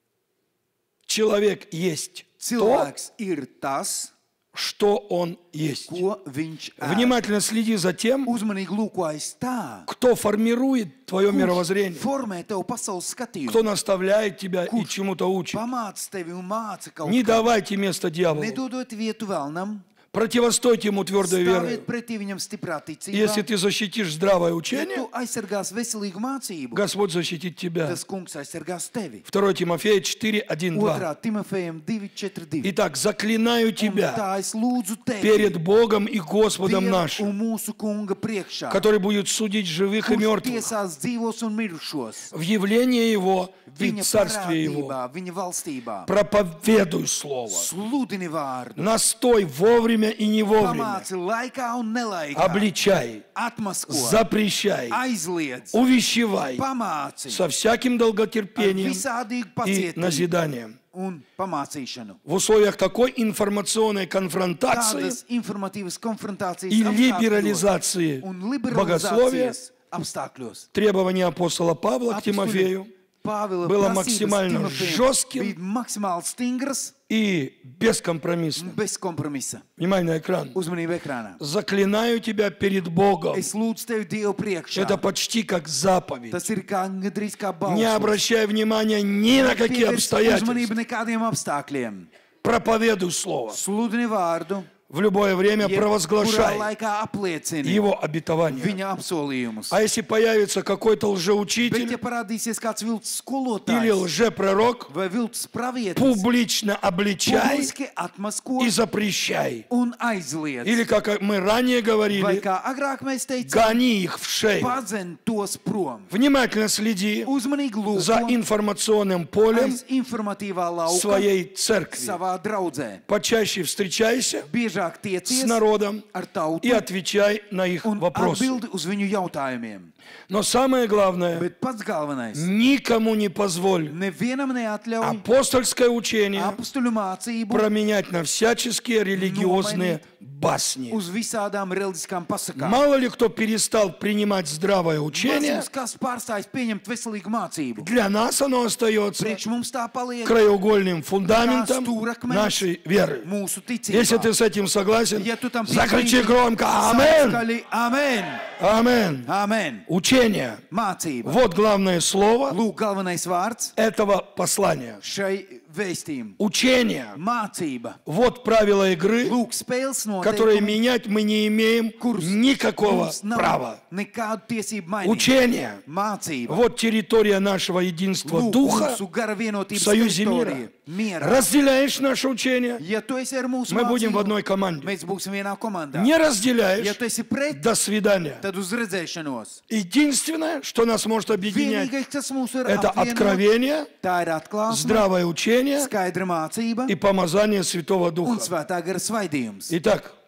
Человек есть то, Cilvēks ir tas, что он есть. ko viņš ēd. Внимательно следи за тем, Uzmanīgi lūkojas tā, кто формирует твое kurš мировоззрение, formē tev pasaules skatījumu, кто наставляет тебя и чему-то учит. pamāca tevi un māca kaut Не ko. давайте место дьяволу. Nedodot vietu vēlnam, Противостойте ему твердой верой. stāviet pretī viņam stiprā Если ticībā. ты защитишь здравое Ja учение, tu aizsargās veselīgu mācību, Господь защитит тебя. tas kungs aizsargās tevi. второе Тимофея четыре, один, два. Otrā Timofejam divi četri divi. Итак, заклинаю Un тебя tā es lūdzu tevi перед Богом и Господом Dieva нашим, un mūsu kunga priekšā, который будет судить живых и kurš мертвых tiesās dzīvos un mirušos. в явлении Его и Viņa Царстве Его. parādībā, viņa valstībā. Проповедуй Слово. Sludini vārdu. Настой вовремя и не вовремя. Pamāci laikā un nelaikā. Обличай, Atmasko. запрещай, Aizliedz. увещевай Pamāci. со всяким Ar долготерпением visādīgu и pacietību назиданием. un pamācīšanu. В условиях такой информационной конфронтации Tādas informatīvas konfrontācijas и apstākļos либерализации un богословия liberalizācijas apstākļos. требование апостола Павла к Тимофею Pāvila было prasības максимально Timofejam жестким bija maksimāli stingras и un бескомпромиссным. bez kompromisa. Внимание на экран. Uzmanība ekrānā. Заклинаю тебя перед Богом. Es lūdzu tevi Dievu priekšā. Это почти как заповедь. Tas ir kā gandrīz kā Не balss. обращай внимания ни на какие Pievērst обстоятельства. uzmanību nekādiem apstākļiem. Проповедуй Слово. Sludini vārdu, В любое время jebkurā провозглашай laikā apliecini Его обетование. viņa apsolījumus. А если появится какой-то Bet, ja лжеучитель parādīsies kāds viltus или skolotājs лжепророк, vai viltus pravietis, публично обличай publiski atmasko и запрещай. un aizliedz. Или, как мы ранее Vai говорили, kā agrāk mēs teicām, гони их в шею. padzen tos prom. Внимательно следи Uzmanīgi за lūko информационным полем aiz informatīvā lauka своей церкви. savā draudzē. Почаще встречайся Biežāk с tiecies народом ar tautu и отвечай на их un вопросы. atbildi uz viņu jautājumiem. Но самое главное, Bet pats galvenais, никому не позволь nevienam neatļauj апостольское учение apstuļu mācību променять на всяческие религиозные басни. uz visādām reliģiskām pasakām. Мало ли кто перестал принимать здравое учение, Mazums, kas pārstājas pieņemt veselīgu mācību. для нас оно остается Priekš mums tā paliek краеугольным фундаментом stūrakmenis нашей веры. mūsu ticībā. Если ты с этим согласен, Ja tu tam закричи piekrīti, громко saki «Амен! skaļi, Amen! Амен!» Amen! Учение. Mācība. Вот главное слово Lūk, galvenais vārds этого послания. šai vēstījumam. Учение. Mācība. Вот правила игры, Lūk, spēles которые noteikumi, менять мы не имеем kurus никакого mums nav права. nekādu tiesību mainīt. Учение. Mācība. Вот территория нашего единства Lūk, Духа mūsu gara в vienotības союзе мира. teritorija. Miera. Разделяешь наше учение, Ja tu esi ar mūsu мы будем в mācību, одной команде. mēs būsim vienā komandā. Не Ja разделяешь, tu esi pret, до свидания. tad uz redzēšanos. Единственное, что нас может объединять, Vienīgais, kas mūs ir это apvienot, откровение, tā ir atklāsme, здравое учение skaidra mācība и помазание Святого un Духа. svētā gara svaidījums. Итак,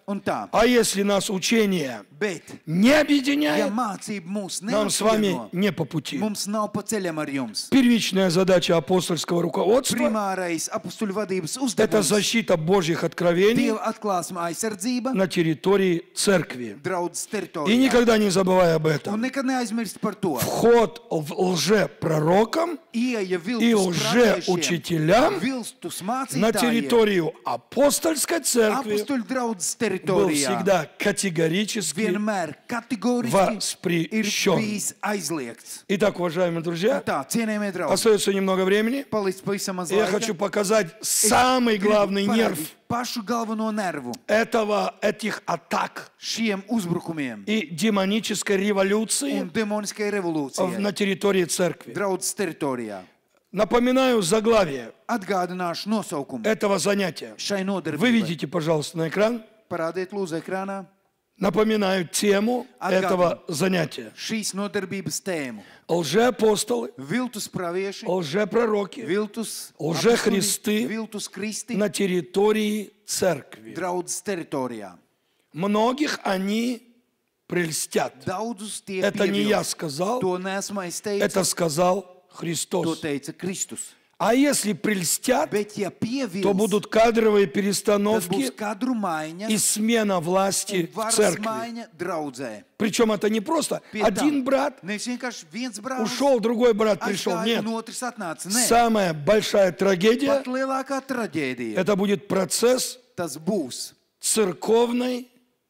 Un tā, А если нас учение bet, не ja объединяет, mācība mūs нам с вами neapvieno, не по пути. mums nav pa ceļam ar jums. Первичная задача апостольского руководства Primārais apustuļu vadības – это uzdevums защита Божьих откровений Dieva atklāsuma aizsardzība на территории церкви. draudzes И teritorijā. никогда не забывай об Un этом. nekad neaizmirst par to. Вход в лжепророкам Ieeja и viltus praviešiem, лжеучителям viltus на mācītājiem, территорию апостольской церкви apustuļu draudzes был teritorijā всегда категорически vienmēr kategoriski ir воспрещен. bijis aizliegts. Итак, уважаемые Un друзья, tā, cienējamie draugi, остается немного времени. palicis pavisam maz И я laika. хочу показать самый главный нерв Pašu galveno nervu этого, этих атак šiem uzbrukumiem и демонической революции un demoniskai в- revolūcijai на территории церкви. draudzes teritorijā. Напоминаю заглавие Atgādināšu nosaukumu этого занятия. šai nodarbībai. Выведите, пожалуйста, на экран. Parādiet lūdzu ekrānā Напоминаю тему Отгадываю. этого занятия. šīs nodarbības tēmu. Лжеапостолы, Viltus pravieši, лжепророки viltus Лжехристы apostoli, viltus kristi на территории церкви. draudzes teritorijā. Многих они прельстят. Daudzus tie Это не я pievilks. сказал, To neesmu aizteicis, это сказал to Христос. teica Kristus. А если прельстят, Bet ja то pievils, будут кадровые tad būs перестановки kadru maiņa и смена un власти в varas церкви. maiņa draudzē. Причем это не просто Pie tam, один брат nevis vienkārši viens brālis ушел, другой брат пришел. aizgāja Нет. un otrs atnāca. Nē, Самая большая трагедия pat lielākā traģēdija. это будет процесс Tas būs церковной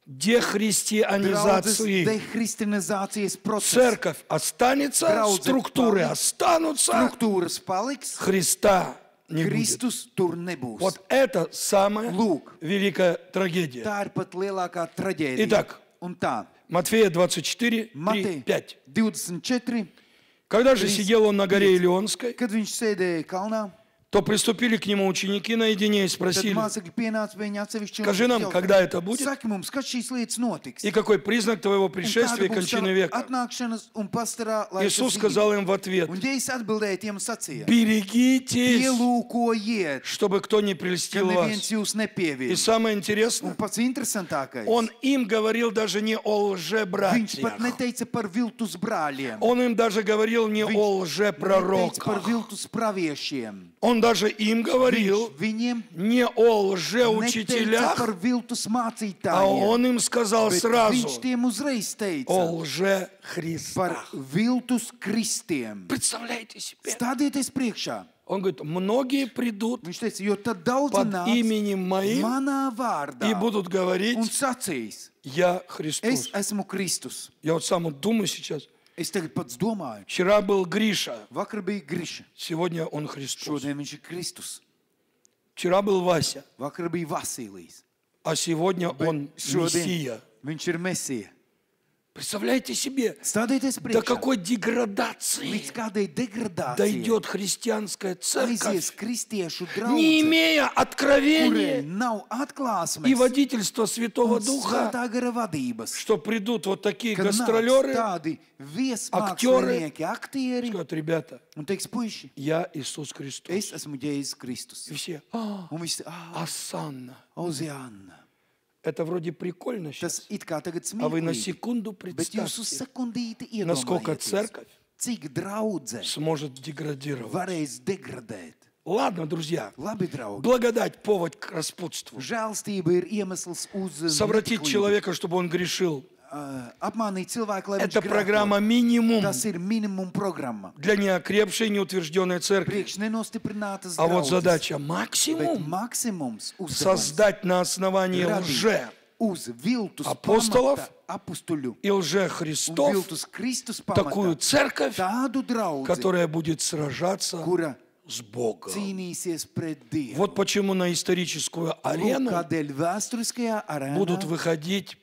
draudzes дехристианизации. dehristinizācijas process. Церковь останется, Draudze структуры paliks, останутся, Struktūras paliks, Христа не будет. Kristus tur nebūs. Вот это самая Lūk. великая трагедия. Tā ir pat lielākā traģēdija. Итак, Un tā, Матфея двадцать четыре, три, Matei пять. divdesmit četri, Когда же Тридцать сидел он на горе Илионской, kad viņš sēdēja kalnā, то приступили к нему ученики наедине и tad спросили, mācekļi pienāca pie viņa atsevišķi. un Скажи нам, jautāja, когда это будет? Saki mums, kad šīs lietas notiks? и какой признак твоего Un пришествия и kāda būs кончины tava века? atnākšanas un pastarā laika Иисус zīme? сказал им в ответ, Un Jēzus atbildēja tiem un sacīja: берегитесь, Pielūkojiet, чтобы кто не ka прельстил neviens вас. jūs И nepieviļ. самое Un интересное, pats interesantākais, он им говорил даже не о viņš pat лжебратьях. neteica par viltus brāļiem. Он им даже говорил не о Neteica par лжепророках. viltus praviešiem. Он даже им говорил Viņiem не о neteica лжеучителях, par viltus а mācītājiem. он им сказал Bet сразу viņš tiem uzreiz о teica par лжехристах. viltus kristiem. Представляете себе? Stādieties priekšā. Он говорит, многие придут Viņš teica, jo tad daudzi под nāks именем моим manā vārdā и будут un говорить, sacīs, я es Христос. esmu Kristus. Я вот сам вот думаю сейчас. Es tagad pats domāju, Вчера был Гриша, vakar bija Griša, сегодня он Христос. šodien viņš ir Kristus. Вчера был Вася, Vakar bija Vasilijs, а сегодня он šodien Мессия. viņš ir Mesija. Представляете себе, Stādieties до priekšā, какой деградации līdz kādai degradācijai дойдет христианская aizies церковь, kristiešu не draugs, имея kuriem откровения nav atklāsmes и водительства Святого un Духа, svētā gara vadības. что придут вот такие Kad nāks гастролеры, tādi viesmākslinieki, aktieri, скажут, ребята, un teiks, puiši, я Иисус Христос. es esmu Jēzus Kristus. И все, «А, Un visi, ah, Асанна. Oziāna. Это вроде прикольно Tas сейчас. it kā tagad А вы на smieklīgi, секунду bet jūs uz представьте, sekundīti насколько iedomājieties, церковь cik draudze сможет деградировать. varēs degradēt. Ладно, друзья, Labi, draugi, благодать, повод к распутству. žēlstība ir iemesls uz Совратить netiklību. человека, чтобы он грешил. Uh, apmānīt cilvēku, lai viņš Это программа grēko. минимум Tas ir minimum programma. для неокрепшей, неутвержденной церкви. Priekš nenostiprinātas А вот draudzes, задача bet максимум maksimums uzdevums создать на основании radīt лже uz viltus apostolов pamata apustuļu и un лже-христов viltus Kristus такую pamata церковь, tādu draudzi, которая будет сражаться kura с Богом. cīnīsies pret Dievu. Вот почему на историческую Lūk, арену kādēļ vēsturiskajā будут arēnā выходить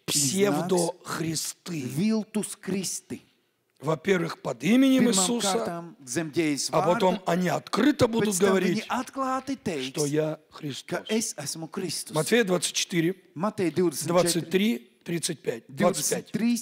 псевдохристы. viltus Kristi. Во-первых, под именем Pirmām Иисуса, kārtām zem Jēzus а потом vārda, они открыто будут pēc tam viņi говорить, atklāti что teiks, я ka Христос. es esmu Kristus. Матфея двадцать четыре, Mateja двадцать divdesmit četri, три, тридцать пять, двадцать пять. divdesmit trīs,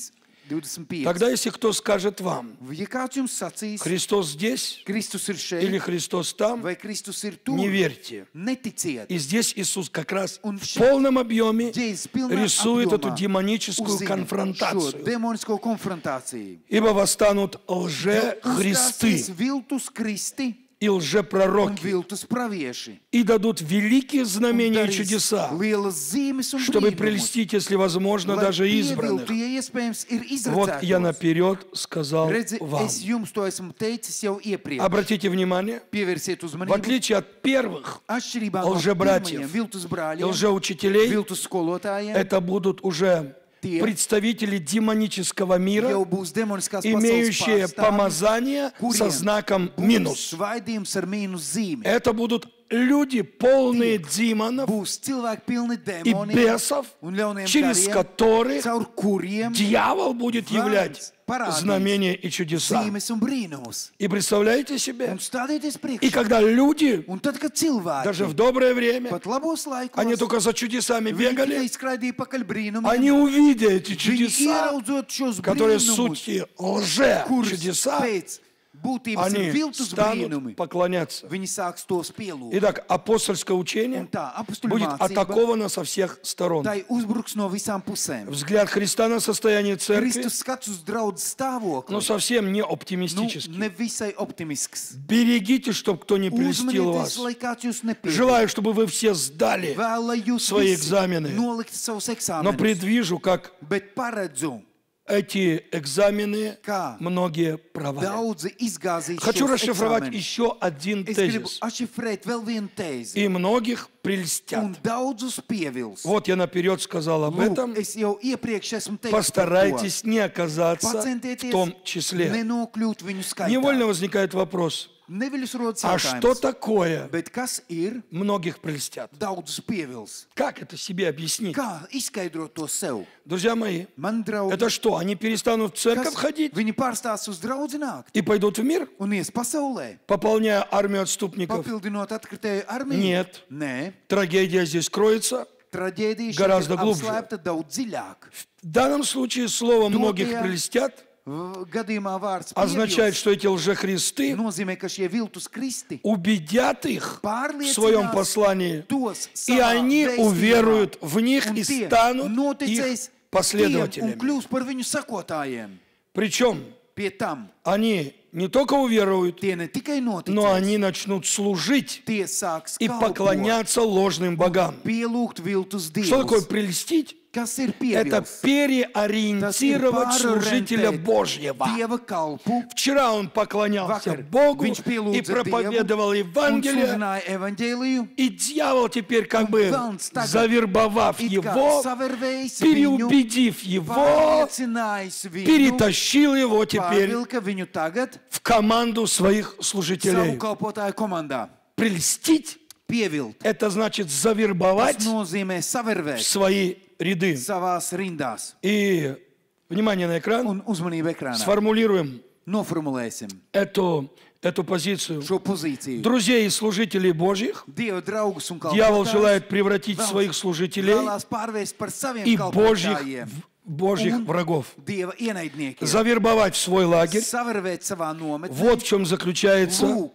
divdesmit pieci. Тогда, если кто скажет вам, Ja kāds jums sacīs, Христос здесь Kristus ir или šeit, Христос там, vai Kristus ir tur, не верьте. neticiet. И здесь Иисус как раз Un в šeit полном объеме Jēzus pilnā рисует эту apjomā демоническую uzzina šo конфронтацию. demonisko konfrontāciju. Ибо восстанут Jo лже-христы uzstāsies viltus kristi и un лжепророки, viltus pravieši. и дадут великие Un знамения и darīs чудеса, lielas zīmes un чтобы brīnumus, прельстить, если возможно, lai даже избранных. pieviltu, ja iespējams ir Вот я izredzētos. наперед сказал Redzi, вам. es jums to esmu teicis jau iepriekš. Обратите внимание, Pievērsiet в uzmanību. отличие от первых Atšķirībā no лжебратьев pirmajiem viltus и brāļiem, лжеучителей, viltus skolotājiem, это будут уже Те, представители демонического мира, jau būs demoniskās имеющие pasaules pārstāvji, помазание со kuriem знаком būs минус. svaidījums ar mīnus zīmi. Это будут люди, полные демонов Būs cilvēki pilni и demoniem бесов, un ļauniem через gariem, которых caur kuriem дьявол будет являть parādīs знамения и чудеса. zīmes un brīnumus. И представляете себе, Un stādieties и priekšā. когда люди, Un tad, kad cilvēki даже в доброе время, pat labos laikos, они только за чудесами viņi tikai бегали, izskraidīja pakaļ brīnumiem, они увидя эти viņi чудеса, ieraudzot šos которые brīnumus, сути kurus лже-чудеса, pēc būtības ir они viltus станут brīnumi, поклоняться. viņi sāks tos pielūgt. Итак, апостольское учение Un tā, apustuļu будет mācība, атаковано со всех сторон. tai uzbruks no visām pusēm. Взгляд Христа на состояние церкви, Kristus skats uz draudzes stāvokli, но совсем не nu, оптимистический. nevisai optimisks. Берегите, чтобы кто не прельстил Uzmanieties, вас. lai kāds jūs nepieļauj. Желаю, чтобы вы все сдали, Vēl, lai jūs свои visi экзамены. nolikt savus но eksāmenus, предвижу, как bet paredzu, эти экзамены kā многие провалят. daudzi izgāzīs Хочу šos расшифровать eksāmenus. еще один Es gribu тезис. atšifrēt vēl vienu tēzi. И многих прельстят. Un daudzus pievils. Вот я наперед сказал об этом. Lūk, es jau iepriekš esmu teicis par to. Постарайтесь не оказаться в Pacentieties том числе. nenokļūt viņu skaitā. Невольно возникает вопрос, Neviļus rodas а что jautājums. такое Bet kas ir многих прельстят? daudzus pievils? Как это себе объяснить? Kā izskaidrot to sev? Друзья мои, Man draugi, это что, они перестанут в церковь kas, ходить viņi pārstās uz draudzi nākt и пойдут в мир, un ies pasaulē, пополняя армию отступников? papildinot atkritēju armiju? Нет. Nē. Трагедия здесь кроется. Traģēdija šeit Гораздо ir глубже. apslēpta daudz dziļāk. В данном случае слово «многих Dotajā прельстят» v- gadījumā vārds означает, pievils что эти лжехристы nozīmē, ka šie viltus kristi убедят их в pārliecinās своем послании, tos и savā они vēstījumā, уверуют в них un и tie станут их noticēs tiem un последователями. kļūs par viņu sakotājiem. Причем Pie tam они не только уверуют, tie ne tikai но noticēs, они начнут служить tie sāks и kalpot, поклоняться ложным богам. pielūgt viltus Что такое dievus. прельстить? Kas ir Это pievils? Tas ir переориентировать служителя pārorientēt Божьего. Dieva kalpu. Вчера он поклонялся Vakar Богу viņš и pielūdza проповедовал Dievu un Евангелие, sludināja evaņģēliju, и дьявол теперь как бы, velns tagad завербовав it kā его, savervējis viņu, переубедив его, pārliecinājis viņu, перетащил его теперь pārvilka viņu tagad в команду своих savu служителей. kalpotāju komandā. Прельстить Pievilt. – это значит Tas завербовать nozīmē в savervēt свои ряды. savās rindās. И, внимание на экран, Un uzmanību ekrānā. сформулируем Noformulēsim эту, эту позицию. šo pozīciju. Друзей и служителей Божьих Dieva draugus un дьявол kalpotājus желает превратить в vēlas- своих служителей vēlās pārvērst par saviem и Божьих, kalpotājiem. Божьих Un врагов. Dieva ienaidniekiem. Завербовать в свой лагерь. Savervēt savā nometnē. Вот в чем заключается Lūk,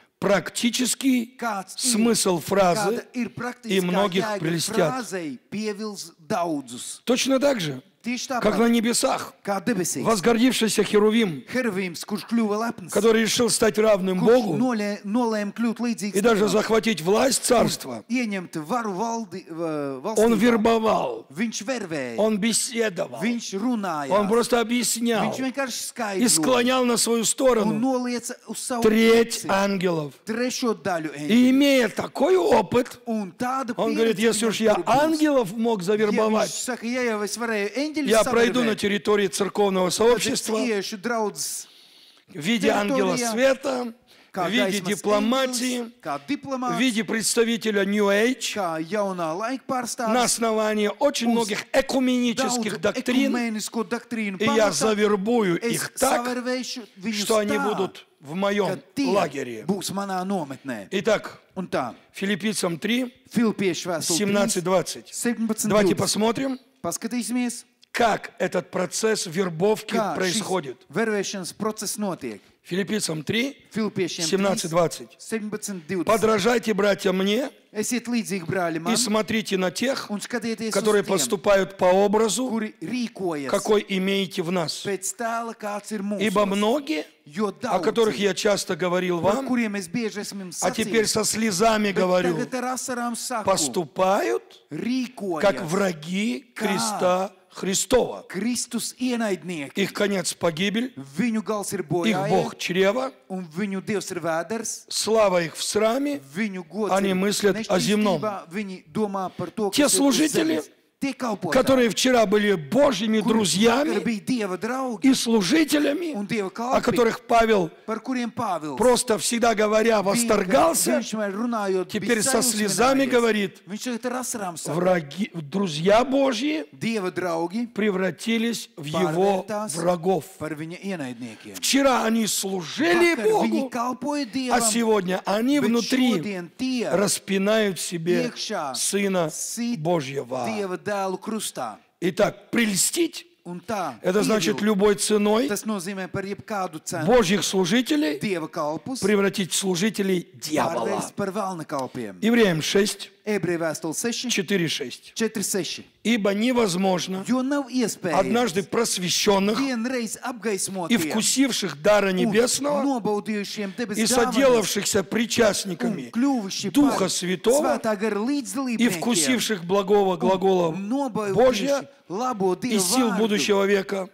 практический kāds ir, смысл фразы kāda ir «и praktiskā многих jēga прельстят». frāzei pievils daudzus. Точно так же, Tieši как на tāpat небесах, kā debesīs. возгордившийся Херувим, Heruvīms, kurš kļuva lepns, который решил стать равным kurš Богу nolē, nolēma kļūt līdzīgs и даже Dievam, захватить власть царства, ieņemt varu valdi, v- он valstībā. вербовал, Viņš vervēja, он беседовал, viņš runāja, он просто объяснял viņš vienkārši и skaidroja склонял на свою un сторону nolieca uz savu треть pusi ангелов. trešo daļu eņģeļu. И имея такой опыт, Un tāda он говорит, pieredze если уж viņam я tur būs. ангелов мог Ja viņš завербовать, saka, ja jau es varēju eņģeļus я пройду на savervēt, территории церковного tad es сообщества iešu draudzes в виде ангела территория, света, kā в виде gaismas дипломатии, eņģelis, kā в diplomāts, виде представителя New Age, kā jaunā laika на pārstāvis, основании очень многих экуменических daudz доктрин, ekumēnisko doktrīnu и я pamatā, завербую es их так, savervēšu viņus что они tā, будут в ka моем tie лагере. būs manā nometnē. Итак, Un tā, Филиппийцам три, Filipiešu vēstule семнадцать двадцать. septiņpadsmit Давайте divdesmit. посмотрим. Paskatīsimies, как этот процесс вербовки Kā šis происходит. vervēšanas process notiek? Филиппийцам три, Filipiešiem семнадцать двадцать. septiņpadsmit divdesmit. Подражайте, братья, мне Esiet līdzīgi brāļi и man смотрите на тех, un skatieties которые uz tiem, поступают по образу, kuri rīkojas какой имеете в нас. pēc tēla, kāds ir Ибо mūsu. многие, Jo о которых daudzi, я часто говорил par вам, kuriem es bieži esmu jums а теперь sacījis, со слезами bet говорю, tagad ar asarām saku, поступают как rīkojas враги креста Христова. Kristus ienaidnieki. Их конец погибель, Viņu gals ir их bojājies, Бог чрева, un viņu dievs ir vēders, слава их в сраме. viņu gods Они ir мыслят о земном. nešķīstībā, viņi domā par to, Те kas ir uz служители, zemes. Tie kalpotāji, которые вчера были Божьими kuri vakar друзьями bija Dieva draugi и служителями, un Dieva о kalpi, которых Павел, par kuriem Pāvils просто всегда говоря, восторгался, Viņš vienmēr runājot, теперь bija со слезами sajūsminājies. говорит, Viņš tagad ar asarām saka, враги, друзья Божьи Dieva draugi превратились в его pārvērtās врагов. par viņa ienaidniekiem. Вчера они служили Vakar viņi Богу, kalpoja а Dievam, сегодня они bet внутри šodien tie распинают себе iekšā Сына sit Божьего. Dieva dēlu krustā. Итак, прельстить Un tā, это значит ievilkt. любой ценой Tas nozīmē par jebkādu cenu Божьих служителей Dieva kalpus превратить в служителей дьявола. pārvērst par velna kalpiem. Евреям шесть, Ebreju vēstule seši, четыре шесть. četri seši. Ибо невозможно Jo nav iespējams однажды просвещенных vienreiz и apgaismotiem вкусивших дара un небесного nobaudījušiem и debesu dāvanas соделавшихся un причастниками kļuvuši Духа par Святого svētā gara и līdzdalībniekiem вкусивших благого глагола un Божья nobaudījuši labo и Dievu сил vārdu. будущего века,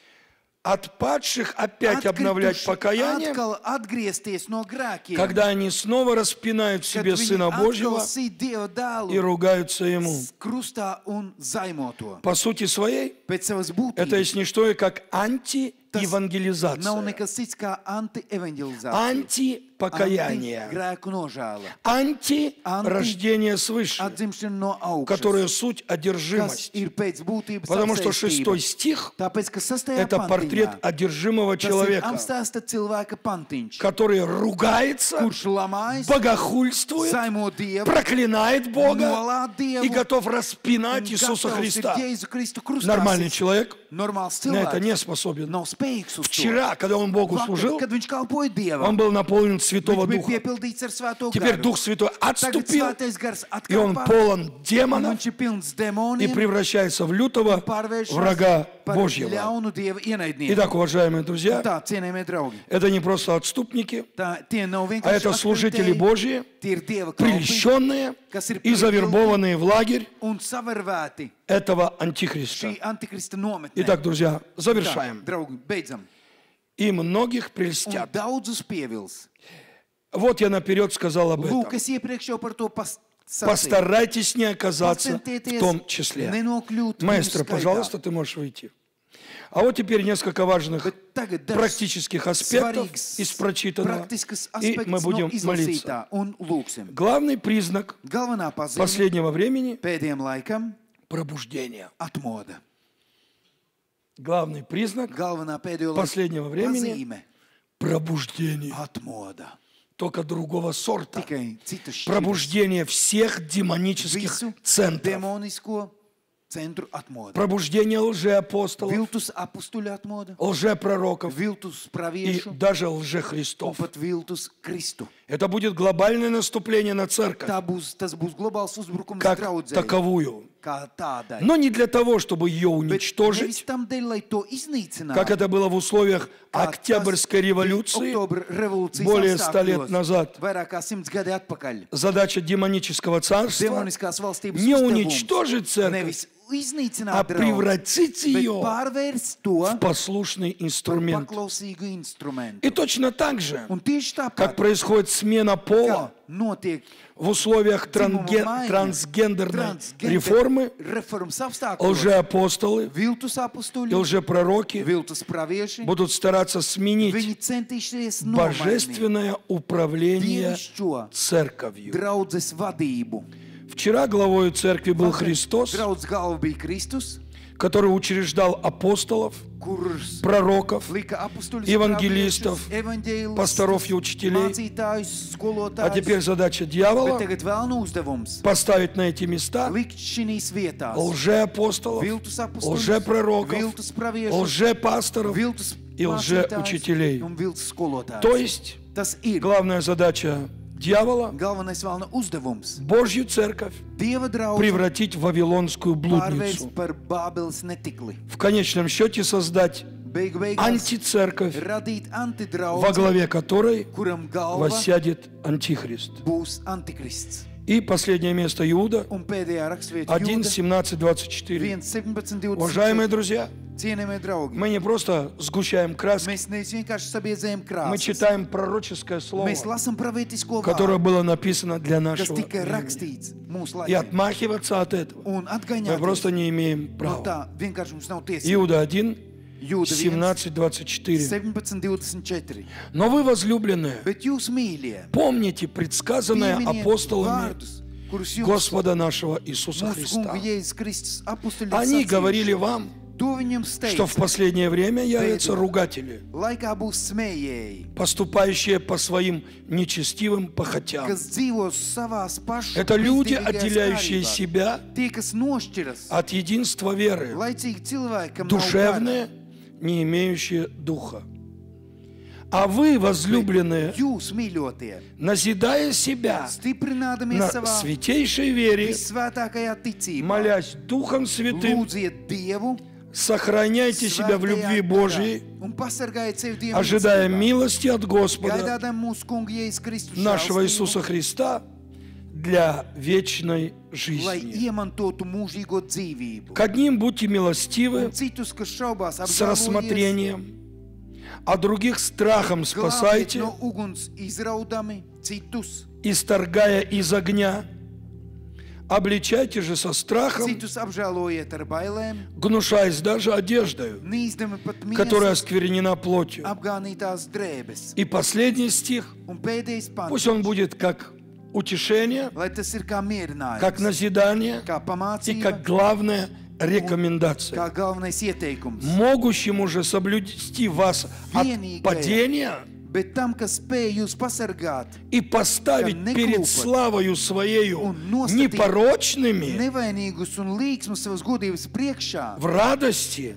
отпадших опять обновлять Atkrituši покаяние, atkal atgriezties no grēkiem, когда они снова распинают в kad себе viņi Сына Божьего atkal sit Dieva dēlu и ругаются Ему. krustā un zaimo to. По сути своей, Pēc savas это būtības есть не что, как nav антиевангелизация, nekas cits kā anti-evangelizācija, антипокаяние, grēku nožēla, антирождение свыше, atzimšana no augšas, которая суть kas одержимость. ir pēc būtības Потому что apsēstība. шестой стих Tāpēc, ka sastajā – это портрет pantiņā одержимого tas ir человека, apstāsta cilvēka pantiņš, который ругается, kurš lamājas, богохульствует, zaimo Dievu, проклинает Бога nolāda Dievu и готов распинать un Иисуса gatavs ir Христа. Jēzu Kristu krustā Нормальный sist. человек Normāls на это не cilvēks способен. nav spējīgs uz to. Вчера, когда он Богу Vakar, служил, kad viņš kalpoja Dievam, он был наполнен Святого viņš bija Духа. piepildīts ar svēto Теперь garu. Дух Святой Tagad отступил, svētais gars и он atkāpās, полон un демонов viņš ir pilns и demoniem, превращается в лютого pārvēršas врага par Божьего. ļaunu Dieva ienaidnieku. Итак, уважаемые друзья, Tā, cienējamie draugi, это не просто отступники, tā, tie nav а это vienkārši служители atkritēji, Божьи, tie ir Dieva kalpi, прельщенные kas ir и завербованные в лагерь un savervēti этого антихриста. šī antikrista nometnē. Итак, друзья, Tā, завершаем. draugi, beidzam. И многих Un прельстят. daudzus pievils. Вот я наперед сказал об Lūk, этом. es iepriekš jau par to pas- sacīju. Постарайтесь не оказаться в Pacentieties том числе. nenokļūt viņu Маэстро, skaitā. пожалуйста, ты можешь выйти. А вот теперь несколько важных Bet tagad dažs практических аспектов svarīgs из прочитанного, praktisks и aspekts мы no будем молиться. izlasītā un lūksim. Главный признак Galvenā pazīme последнего времени pēdējiem laikam – пробуждение. atmoda. Главный признак Galvenā pēdējo последнего времени pazīme – пробуждение. atmoda. Только другого сорта. Tikai citas šķiras. Пробуждение всех демонических Visu центров. demonisko centru atmoda. Пробуждение лжеапостолов, Viltus apustuļu atmoda, лжепророков viltus и praviešu даже un лжехристов. pat viltus Kristu. Это будет глобальное наступление на церковь Tā būs, tas būs globāls uzbrukums как draudzei, таковую. kā tādai. Но не для того, чтобы ее Bet nevis уничтожить, tam dēļ, lai to iznīcinātu. как это было в условиях kā tas Октябрьской bija революции Oktobra revolūcijas более ста лет apstākļos, назад. vairāk kā simts gadi atpakaļ. Задача демонического царства Demoniskās valstības не uzdevums уничтожить церковь, nevis а iznīcināt draugu, превратить bet ее pārvērst to в послушный par инструмент. paklausīgu instrumentu. И точно так же, Un tieši как tāpat, происходит смена kā пола notiek в условиях dzimuma транге- maiņa, трансгендерной transgender реформы, reformas apstākļos, лжеапостолы viltus и apustuļi, лжепророки viltus pravieši, будут стараться сменить viņi centīšies nomainīt божественное управление dievišķo церковью. draudzes vadību. Вчера главой церкви был Vakar Христос, Draudz galva bija Kristus, который учреждал апостолов, kurš пророков, lika apustuļus, евангелистов, praviešus, evaņģēlistus, пасторов и учителей. mācītājus, А теперь skolotājus. задача Bet дьявола tagad vēl nu uzdevums поставить на эти места likt šīs vietās лжеапостолов, viltus apustuļus, лжепророков, viltus praviešus, лжепасторов viltus и лжеучителей. mācītājus un viltus skolotājus. То есть Tas ir главная задача дьявола galvenais vēl nu uzdevums. Божью церковь Dieva draugu превратить в вавилонскую блудницу. pārvērst par Bābeles netikli. В конечном счете создать Beigu beigās антицерковь, radīt во antidraudzi, главе которой kuram galva воссядет антихрист. būs antikrists. И последнее место Иуда, Un pēdējā rakstvieta один, Jūda семнадцать, двадцать четыре. viens, septiņpadsmit, divdesmit Уважаемые četri. друзья, Cienījamie draugi, мы не просто сгущаем краски, mēs nevis vienkārši sabiedzējam мы krāsas. читаем пророческое слово, Mēs lasām pravietisko которое vārdu, было написано для kas нашего tika времени. rakstīts mūsu И laikā. отмахиваться от этого Un мы atgaņāties просто не имеем no права. tā vienkārši mums nav tiesības. Иуда один, Jūda viens, семнадцать, двадцать четыре. septiņpadsmit, divdesmit četri. Но вы, возлюбленные, Bet jūs mīļie, помните предсказанное pieminiet апостолами vārdus, kurus jums Господа нашего Иисуса mūsu Христа. kunga Jēzus Kristus apustuļi Они sacījuši. говорили вам, To viņam что в steidz. последнее время явятся ругатели, Laikā būs smējēji, поступающие по своим нечестивым похотям. kas dzīvos savās pašu Это люди, kristīgajās отделяющие kārībās. себя Tie, kas nošķiras, от единства веры, laicīgi cilvēkam nav gara. душевные, не имеющие духа. А вы, возлюбленные, Jūs, mīļotie, назидая себя stiprinādamies на savā святейшей вере, visvētākajā ticībā, молясь Духом Святым, lūdziet Dievu, сохраняйте себя в любви svētajā Божьей, garā un pasargājiet sevi Dieva ожидая mīlestībā. милости от Господа, Gaidādam mūsu kunga Jēzus Kristus нашего žēlstību, Иисуса Христа, для вечной lai жизни. iemantotu mūžīgo dzīvību. К одним будьте милостивы Un citus, kas šaubās, с apžēlojies, рассмотрением, а других страхом glābiet спасайте, no uguns izraudami, citus, исторгая из огня. Обличайте же со страхом, citus apžēlojiet ar bailēm, гнушаясь даже одеждою, nīzdami pat которая miesas, осквернена плотью. apgānītās drēbes. И последний стих, Un pēdējais pants, пусть он будет как утешение, lai tas ir kā mierinājums, как назидание kā и pamācība, как главная рекомендация, kā galvenais ieteikums. могущему же соблюсти вас от Vienīgajam. падения Bet tam, kas spēj jūs pasargāt, и поставить Как не перед глупо. славою своею Un nostādīt непорочными nevainīgus un līksmus savas godības priekšā, в радости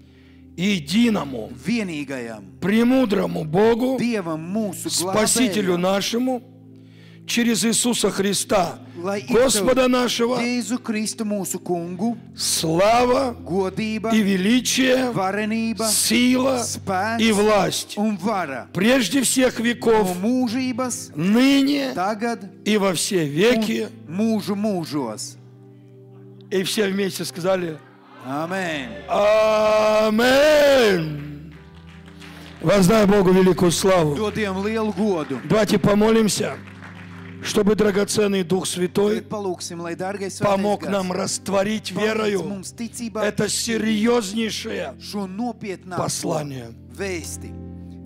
единому, vienīgajam премудрому Богу, Dievam mūsu Спасителю glābējam, нашему, через Иисуса Христа, lai Господа ieteiktu нашего, Jēzu Kristu mūsu kungu, слава godība, и величие, varenība, сила spēks и власть un vara прежде всех no веков, mūžības, ныне tagad и во все un веки. mūžu mūžos. И все вместе сказали Amen. Аминь. Воздай Богу великую славу. Dodiem lielu godu. Давайте помолимся, чтобы драгоценный Дух Святой Tagad palūksim, lai dārgais помог svētais нам gars растворить palīdz верою mums ticībā это серьезнейшее šo nopietnāko послание. vēsti.